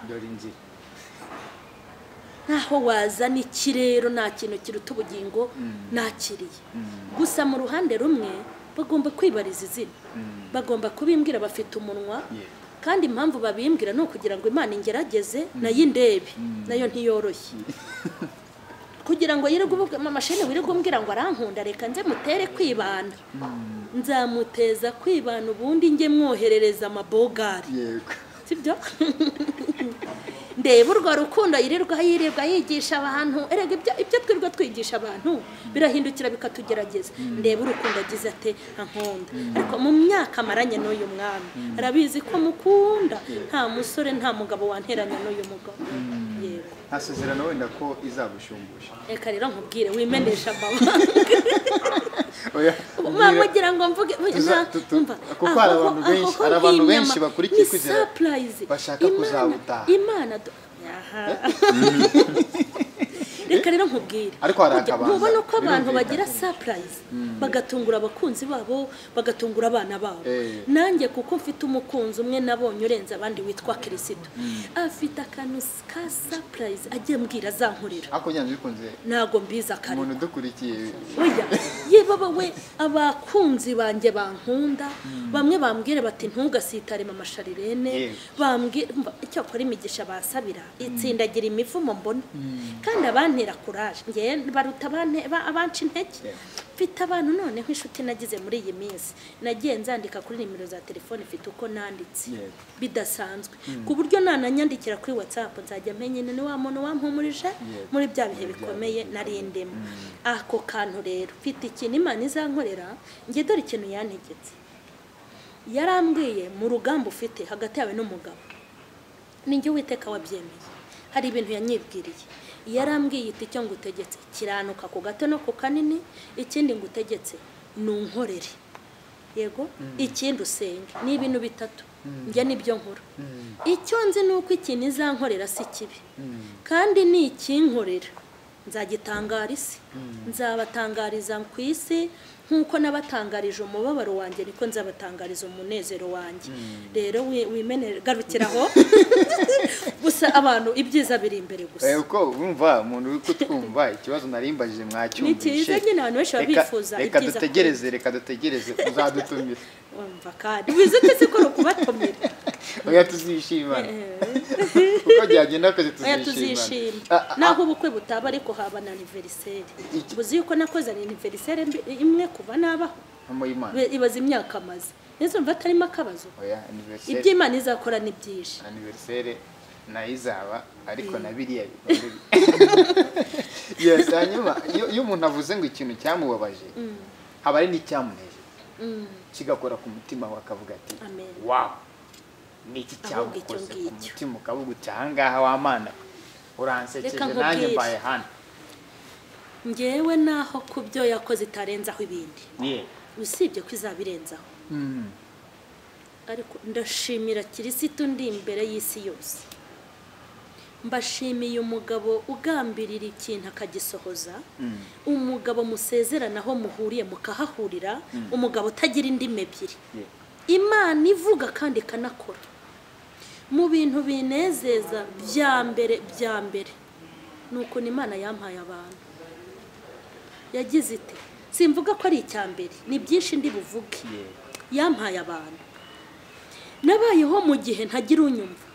Naho wazana ikirero nta kintu kiruta ubugingo nakiriye. Gusa mu ruhande rumwe bagomba kwibariza izina, bagomba kubimbwira bafite umunwa, kandi impamvu babimbwira no kugira ngo Imana ingerageze nayo indebe, nayo ntiyoroshye. Kugira ngo yirirwe uvuga mama shene wirirwe umbwira ngo arankunda, reka nze mutere kwibana. Nzamuteza kwibana ubundi nge mwoherereza amabogari. Yego. Sibyo? Ndeba urwo rukundo yirirwa yirirwa yigisha abantu, erega ibyo ibyo twirwa twigisha abantu birahindukira bikatugerageza. Ndeba urukundo agize ate ankunda, ariko mu myaka maranye n'uyu mwami arabizi ko mukunda, nta musore nta mugabo wanteranya n'uyu mugabo. Yego. Hasezerano wenda ko izagushumbusha. Eka rero nkubwire wimenesha baba. Oya. Mama gira ngo mvuge umva. Kuko hari abantu benshi, hari abantu benshi bakurikiye kwizera. Bashaka kuzabuta. Imana aha. Reka rero nkubwire. Ariko hari akabanza. Ubona ko abantu bagira surprise, bagatungura abakunzi babo, bagatungura abana babo. Nanjye kuko mfite umukunzi umwe nabonye urenze abandi witwa Kristo. Afite akantu ka surprise agiye mbwira azankurira. Ako nyanze bikunze. Nago mbiza kare. Umuntu dukurikiye. Oya, yebaba we abakunzi banje bankunda, bamwe bambwire bati ntugasitare mama Sharirene, bambwire icyo akora imigisha basabira, itsindagira imivumo mbona. Kandi abantera courage, ngiye baruta abante abanci intege. Mfite abantu none nk'inshuti nagize muri iyi minsi, nagiye nzandika kuri nimero za telefone mfite uko nanditse bidasanzwe, ku buryo nananyandikira kuri WhatsApp nzajya menye ni wa muntu wampumurije muri bya bihe bikomeye narindemo. Ako kantu rero mfite ikintu Imana izankorera, ngiye dore ikintu yantegetse. Yarambwiye mu rugamba ufite hagati yawe n'umugabo, ninjye Uwiteka wabyemeye. Hari ibintu yanyibwiriye. Yarambwiye iti cyo ngutegetse kiranuka ku gato no ku kanini, ikindi ngutegetse nunkorere. Yego, ikindi usenge. Ni ibintu bitatu. Njye nibyo nkora. Icyo nzi nuko ikintu izankorera si kibi, kandi ni ikinkorera nzagitangara isi, nzabatangariza ku isi nkuko nabatangarije umubabaro wanjye, niko nzabatangariza umunezero wanjye. Rero wimenere garukiraho. Gusa abantu ibyiza biri imbere gusa. Eh uko urumva umuntu uri kutwumva ikibazo narimbajije mwacyumvishe. Ni cyiza nyine abantu benshi babifuza ibyiza. Reka dutegereze, reka dutegereze uzadutumira. Umva kandi wizute se ko kubatumira. Oya tuzishima. Uko byagenda ko tuzishima. Naho ubukwe butaba ariko haba na anniversaire. Buzi yuko nakoze anniversaire imwe kuva nabaho. Ibaza imyaka maze. Nizo mva atarimo akabazo. Oya anniversaire. Ibyo Imana izakora ni byinshi. Anniversaire nayizaba ariko nabiriya. Yes, hanyuma iyo umuntu avuze ngo ikintu cyamubabaje, haba ari n'icyamuneje. Kigakora ku mutima we akavuga ati wow, niki cyamukoze ku mutima ukavuga uti ahangaha w'Amana uransekeje nanjye mbaye hano. Ngewe naho kubyo yakoze itarenzaho ibindi, usibye ko izabirenzaho. Ariko ndashimira Kristo ndi imbere y'isi yose. Mbashimiye umugabo ugambirira ikintu akagisohoza, umugabo musezerana aho muhuriye mukahahurira, umugabo utagira indimi ebyiri. Imana ivuga kandi kanakora mu bintu binezeza bya mbere bya mbere. Nuko Imana yampaye abantu. Yagize ite? Simvuga ko ari icyambere, ni byinshi ndi buvuge. Yampaye abantu. Nabayeho mu gihe ntagira unyumva.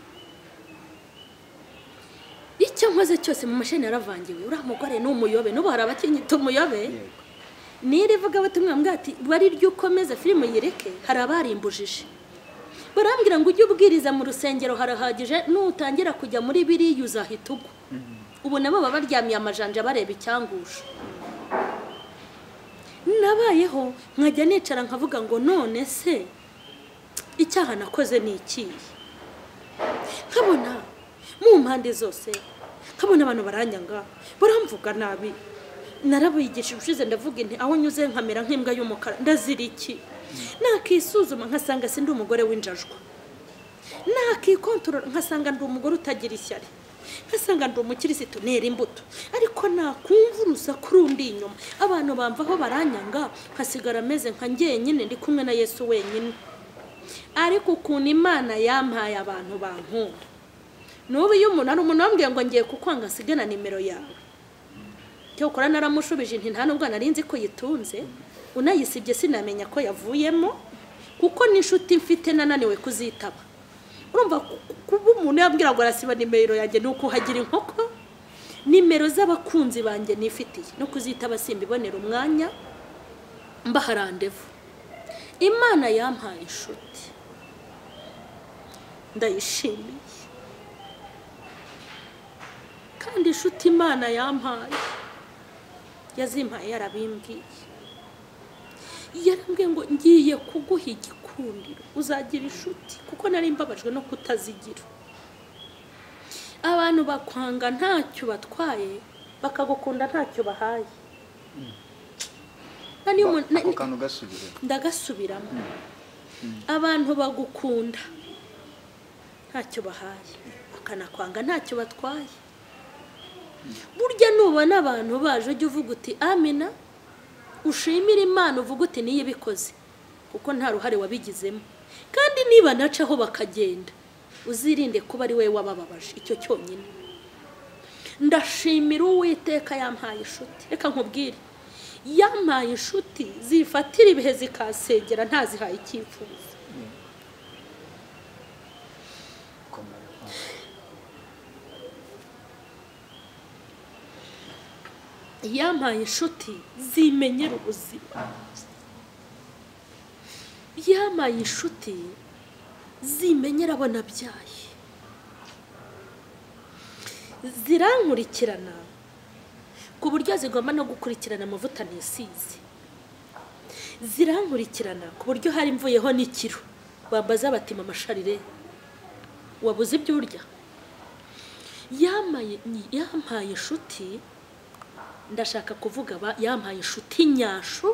Icyo nkoze cyose mu mashene yaravangiwe. Ura mugore n'umuyobe n'ubu hari abakinyita umuyobe. Nirivuga batumwe mbwa ati bari ryo ukomeza filime yireke, hari abarimbujije. barambwira ngo ujye ubwiriza mu rusengero harahagije nutangira kujya muri biriya uzahita ugwa ubu nabo baba baryamiye amajanja bareba icyangusha nabayeho nkajya nicara nkavuga ngo none se icyaha nakoze ni ikihe nkabona mu mpande zose nkabona abantu baranyanga baramvuga nabi narabigisha ushize ndavuga inti aho nyuze nkamera nk'imbwa y'umukara ndazira iki nakisuzuma nkasanga sindi umugore w'injajwa nakikontorora nkasanga ndi umugore utagira ishyari nkasanga ndi umukirisitu nera imbuto ariko nakumva urusaku rundi inyuma abantu bamvaho baranyanga nkasigara ameze nka njyenyine ndi kumwe na Yesu wenyine ariko ukuntu Imana yampaye abantu bankunda n'ubu iyo umuntu ari umuntu wambwiye ngo ngiye kukwanga sigana nimero yawe cyo ukora naramushubije inti nta nubwo narinzi ko yitunze unayisibye sinamenya ko yavuyemo kuko n'inshuti mfite nananiwe kuzitaba urumva kuba umuntu yabwira ngo arasiba nimero yanjye nuko hagira inkoko nimero z'abakunzi banjye nifitiye no kuzitaba simbibonera umwanya mbaha randevu Imana yampaye inshuti ndayishimiye kandi inshuti Imana yampaye yazimpaye yarabimbwiye yarambwiye ngo ngiye kuguha igikundiro uzagira inshuti kuko nari mbabajwe no kutazigira abantu bakwanga ntacyo batwaye bakagukunda ntacyo bahaye nani ako kantu gasubire ndagasubiramo abantu bagukunda ntacyo bahaye bakanakwanga ntacyo batwaye burya nubona abantu baje ujye uvuga uti amina ushimira Imana uvuga uti niyo ibikoze kuko nta ruhare wabigizemo kandi niba nacaho bakagenda uzirinde kuba ari we wabababaje icyo cyonyine ndashimira Uwiteka yampaye inshuti reka nkubwire yampaye inshuti zifatira ibihe zikasegera ntazihaye icyifuzo yampaye inshuti zimenyera ubuzima yampaye inshuti zimenyera abona byaye zirankurikirana ku buryo zigomba no gukurikirana amavuta nisize zirankurikirana ku buryo hari mvuyeho n'ikiro bambaza bati mama Sharire wabuze ibyo urya yampaye yampaye inshuti ndashaka kuvuga ba yampaye inshuti nyashu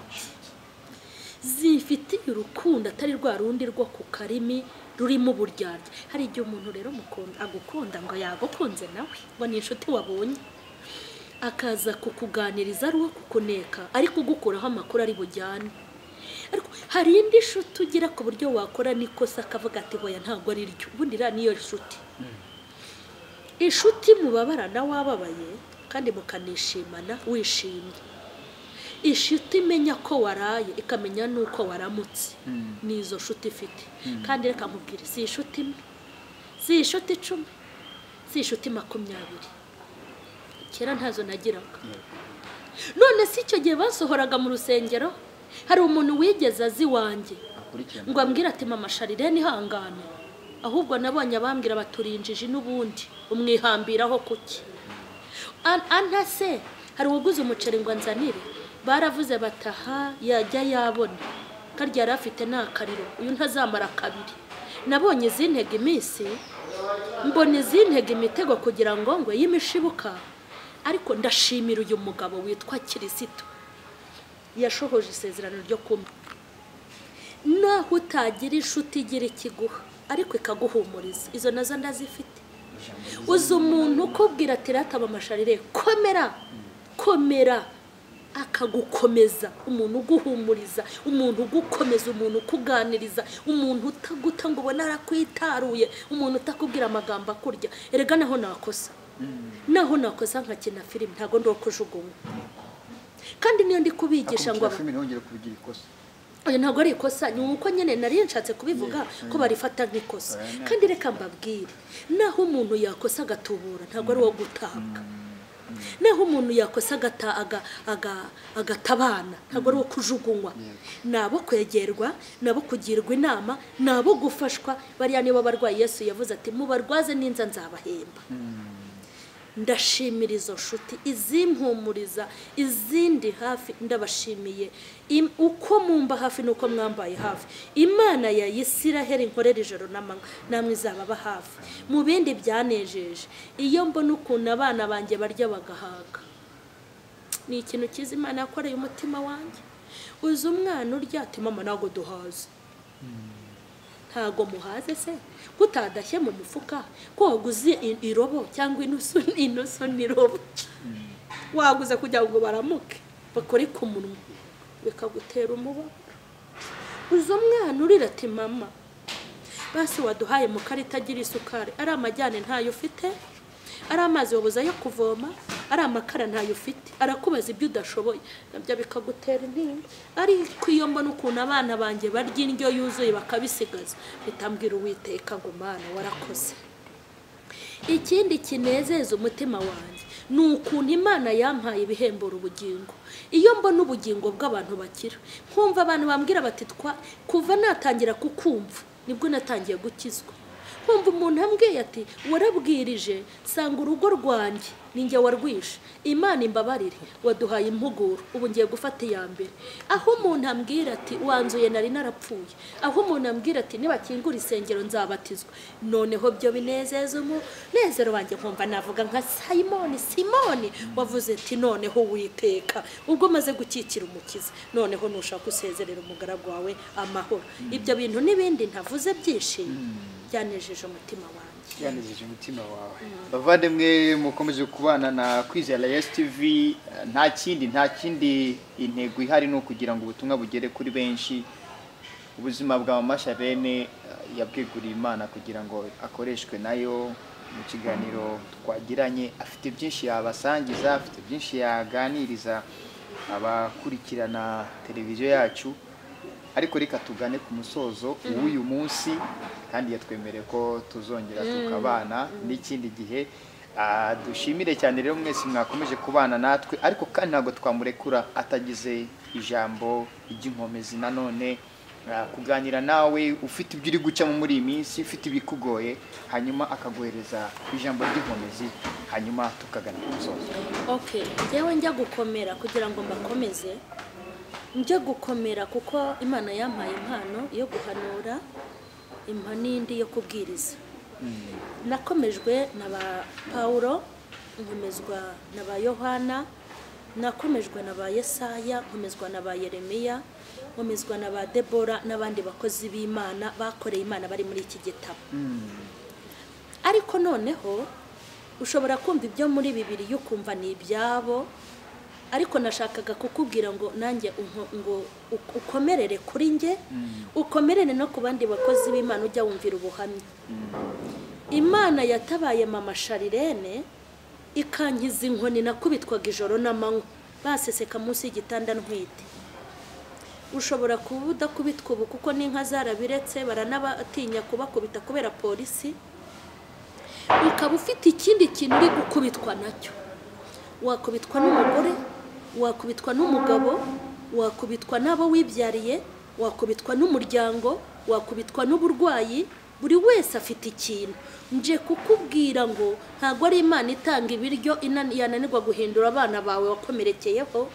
zifitiye urukundo atari rwa rundi rwo ku karimi rurimo uburyarya hari igihe umuntu rero mukunda agukunda ngo yagukunze nawe ngo ni inshuti wabonye akaza kukuganiriza ari uwo kukuneka ariko ugukuraho amakuru ari bujyane ariko hari indi nshuti ugira ku buryo wakora n'ikosa akavuga ati hoya ntabwo ari ryo ubundi ra niyo nshuti inshuti mubabarana wababaye kandi mukanishimana wishimye inshuti imenya ko waraye ikamenya nuko waramutse nizo nshuti ifite kandi reka nkubwire si inshuti imwe si inshuti icumi si inshuti makumyabiri kera ntazo nagiraga none si icyo gihe basohoraga mu rusengero hari umuntu wigeze azi wanjye ngo ambwira ati mama Sharire nihangane ahubwo nabonye abambwira baturinjije n'ubundi umwihambiraho kuki antase hari uguze umuceri ngo anzanire baravuze bataha yajya yabona karya yarafite nakariro uyu ntazamara kabiri nabonye zintege iminsi mbone zintege imitego kugira ngo ngo yimishibuka ariko ndashimira uyu mugabo witwa Kirisito yashohoje isezerano ryo kumwe naho utagira inshuti igira ikiguha ariko ikaguhumuriza izo nazo ndazifite uzi umuntu ukubwira ati rataba amasharire komera komera akagukomeza umuntu uguhumuriza umuntu ugukomeza umuntu ukuganiriza umuntu utaguta ngo ubona arakwitaruye umuntu utakubwira amagambo akurya erega naho nakosa naho nakosa nkakina filime ntago ndo kujugunywa kandi niyo ndi kubigisha ngo filime ntongere kubigira ikosa oya ntago ari ikosa ni uko nyene nari nshatse kubivuga ko barifata nk'ikosa kandi reka mbabwire naho umuntu yakosa agatubura ntago ari wo gutabwa naho umuntu yakosa agata aga- aga- agatabana ntabwo ari uwo kujugunywa, nabo kwegerwa, nabo kugirwa inama, nabo gufashwa. Bariya nibo barwayi Yesu yavuze ati mubarwaze ninza nzabahemba. Ndashimira izo nshuti izimpumuriza, izindi hafi ndabashimiye. Im- uko mumba hafi nuko mwambaye hafi. Imana ya Isiraheli nkorera ijoro n'amanywa, namwe izababa hafi. Mu bindi byanejeje, iyo mbona ukuntu abana banjye barya bagahaga, ni ikintu cyiza Imana yakoreye umutima wanjye. Uzi umwana urya ati mama ntago duhaze, ntago muhaze se kutadashye mu mufuka ko waguze i- irobo cyangwa inusu inusu n'irobo, waguze kugira ngo baramuke bakore ku munwa bikagutera umubabaro. Uzi umwana urira ati mama basi waduhaye mu karita agira isukari, ari amajyane ntayo ufite, ari amazi wabuze yo kuvoma, ari amakara ntayo ufite, arakubaza ibyo udashoboye, nabyo bikagutera intimba. Ariko iyo mbona ukuntu abana banjye barya indyo yuzuye bakabisigaza, bitambwira Uwiteka ngo Mana warakoze. Ikindi kinezeza umutima wanjye ni ukuntu Imana yampaye ibihembura ubugingo. Iyo mbona ubugingo bw'abantu bakira, nkumva abantu bambwira bati twa kuva natangira kukumva nibwo natangiye gukizwa. Nkumva umuntu ambwiye ati warabwirije sanga urugo rwanjye ninjye warwishe, Imana imbabarire waduhaye impuguro, ubu ngiye gufata iya mbere. Aho umuntu ambwira ati wanzuye nari narapfuye, aho umuntu ambwira ati nibakingura isengero nzabatizwa, noneho byo binezeza umunezero wanjye. Nkumva navuga nka Simoni Simoni wavuze ati noneho Uwiteka ubwo maze gukikira umukiza, noneho nushaka usezerera umugaragu wawe amahoro. Ibyo bintu n'ibindi ntavuze byishimo byanejeje umutima wanjye. yanejeje umutima wawe. Bavandimwe mukomeje kubana na Kwizera Yesu T V, nta kindi nta kindi intego ihari no kugira ngo ubutumwa bugere kuri benshi. Ubuzima bwa Mama Charlene yabweguriye Imana kugira ngo akoreshwe nayo mu kiganiro twagiranye. Afite byinshi yabasangiza, afite byinshi yaganiriza abakurikirana televiziyo yacu, ariko reka tugane ku musozo w'uyu munsi, kandi yatwemereye ko tuzongera tukabana n'ikindi gihe. Ah, dushimire cyane rero mwese mwakomeje kubana natwe, ariko kandi ntabwo twamurekura atagize ijambo ry'inkomezi nanone, ah, kuganira nawe ufite ibyo uri gucamo muri iyi minsi, ufite ibikugoye, hanyuma akaguhereza ijambo ry'inkomezi, hanyuma tukagana ku musozo. Okay, njyewe njya gukomera kugira ngo mbakomeze, njya gukomera kuko Imana yampaye impano yo guhanura, impa n'indi yo kubwiriza. Nakomejwe na ba Paulo, nkomezwa na ba Yohana, nakomejwe na ba Yesaya, nkomezwa na ba Yeremiya, nkomezwa na ba Debora n'abandi bakozi b'Imana bakoreye Imana bari muri iki gitabo. Ariko noneho ushobora kumva ibyo muri Bibiri ukumva ni ibyabo, ariko nashakaga kukubwira ngo nanjye ngo ukomerere kuri nge, ukomerere no ku bandi bakozi b'Imana, ujya wumvira ubuhamya. Imana yatabaye Mama Charlene ikankiza inkoni nakubitwaga ijoro n'amanywa, baseseka munsi y'igitanda ntwite. Ushobora kuba udakubitwa ubu kuko n'inka zarabiretse, baranabatinya kubakubita kubera polisi. Ukaba ufite ikindi kintu uri gukubitwa nacyo, wakubitwa n'umugore, wakubitwa n'umugabo, wakubitwa n'abo wibyariye, wakubitwa n'umuryango, wakubitwa n'uburwayi. Buri wese afite ikintu. Nje kukubwira ngo ntago ari Imana itanga ibiryo yananirwa guhindura abana bawe wakomerekeyeho,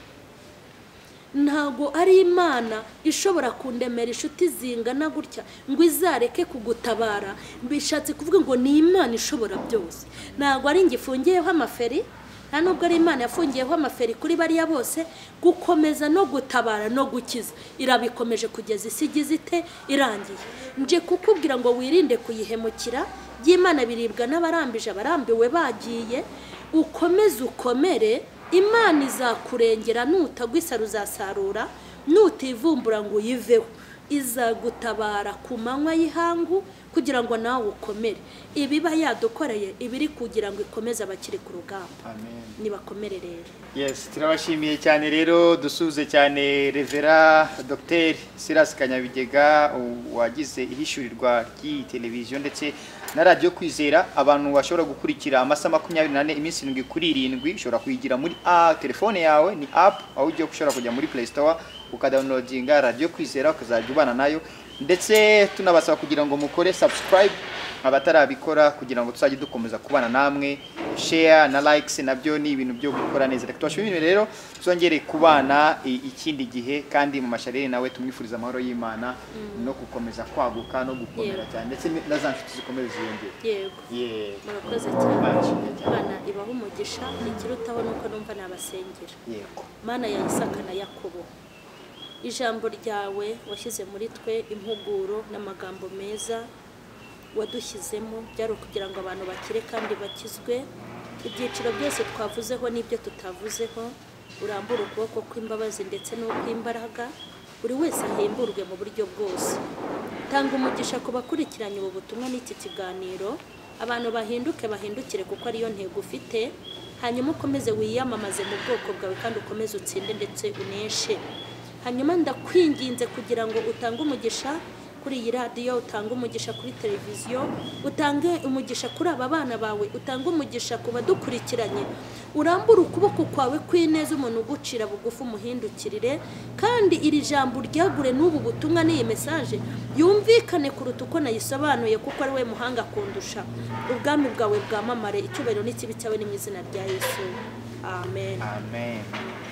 ntago ari Imana ishobora kundemera inshuti zingana gutya ngo izareke kugutabara. Bishatse kuvuga ngo ni Imana ishobora byose, ntago ari ngifungiyeho amaferi, nta nubwo ari Imana yafungiyeho amaferi kuri bariya bose. Gukomeza no gutabara no gukiza irabikomeje kugeza isi igize ite irangiye. Nje kukubwira ngo wirinde kuyihemukira, by'Imana biribwa n'abarambije, abarambiwe bagiye. Ukomeze ukomere, Imana izakurengera, nutagwisa ruzasarura, nutivumbura ngo uyiveho izagutabara ku manywa y'ihangu kugira ngo nawe ukomere. Ibiba yadukoreye ibiri kugira ngo ikomeze abakiri ku rugamba. Amen. Nibakomere rero. Yes, turabashimiye cyane rero, dusuze cyane Revera Docteur Silas Kanyabigega wagize ihishurirwa ry'iyi televiziyo ndetse na Radio Kwizera abantu bashobora gukurikira amasaha makumyabiri n'ane iminsi irindwi kuri irindwi ushobora kuyigira muri a telefone yawe ni app aho ugiye gushobora kujya muri Play Store ukadownloadinga Radio Kwizera ukazajya ubana nayo ndetse tunabasaba kugira ngo mukore subscribe abatarabikora kugira ngo tuzajye dukomeza kubana namwe share na likes nabyo ni ibintu byo gukora neza reka tubashimire rero tuzongere kubana ikindi gihe kandi mu masharire nawe tumwifuriza amahoro y'Imana no gukomeza kwaguka no gukomera cyane ndetse na za nshuti zikomeza ziyongera yego yego murakoze cyane Mana ibaho umugisha ikirutaho nuko numva nabasengera yego Mana ya Isaka na Yakobo ijambo ryawe washyize muri twe impuguro n'amagambo meza wadushyizemo byari kugira ngo abantu bakire kandi bakizwe ibyiciro byose twavuzeho n'ibyo tutavuzeho urambura ukuboko kw'imbabazi ndetse n'ukw'imbaraga buri wese ahemburwe mu buryo bwose tanga umugisha ku bakurikiranye ubu butumwa n'iki kiganiro abantu bahinduke bahindukire kuko ariyo ntego ufite hanyuma ukomeze wiyamamaze mu bwoko bwawe kandi ukomeze utsinde ndetse uneshe hanyuma ndakwinginze kugira ngo utange umugisha kuri iyi radio utanga umugisha kuri televiziyo utange umugisha kuri aba bana bawe utange umugisha ku badukurikiranye urambura ukuboko kwawe kw'ineza umuntu ugucira bugufu umuhindukirire kandi iri jambo ryagure n'ubu butumwa n'iyi message yumvikane kuruta uko nayisobanuye kuko ari we muhanga kundusha ubwami bwawe bwamamare icyubahiro n'ikibi cyawe ni mu izina rya Yesu amen amen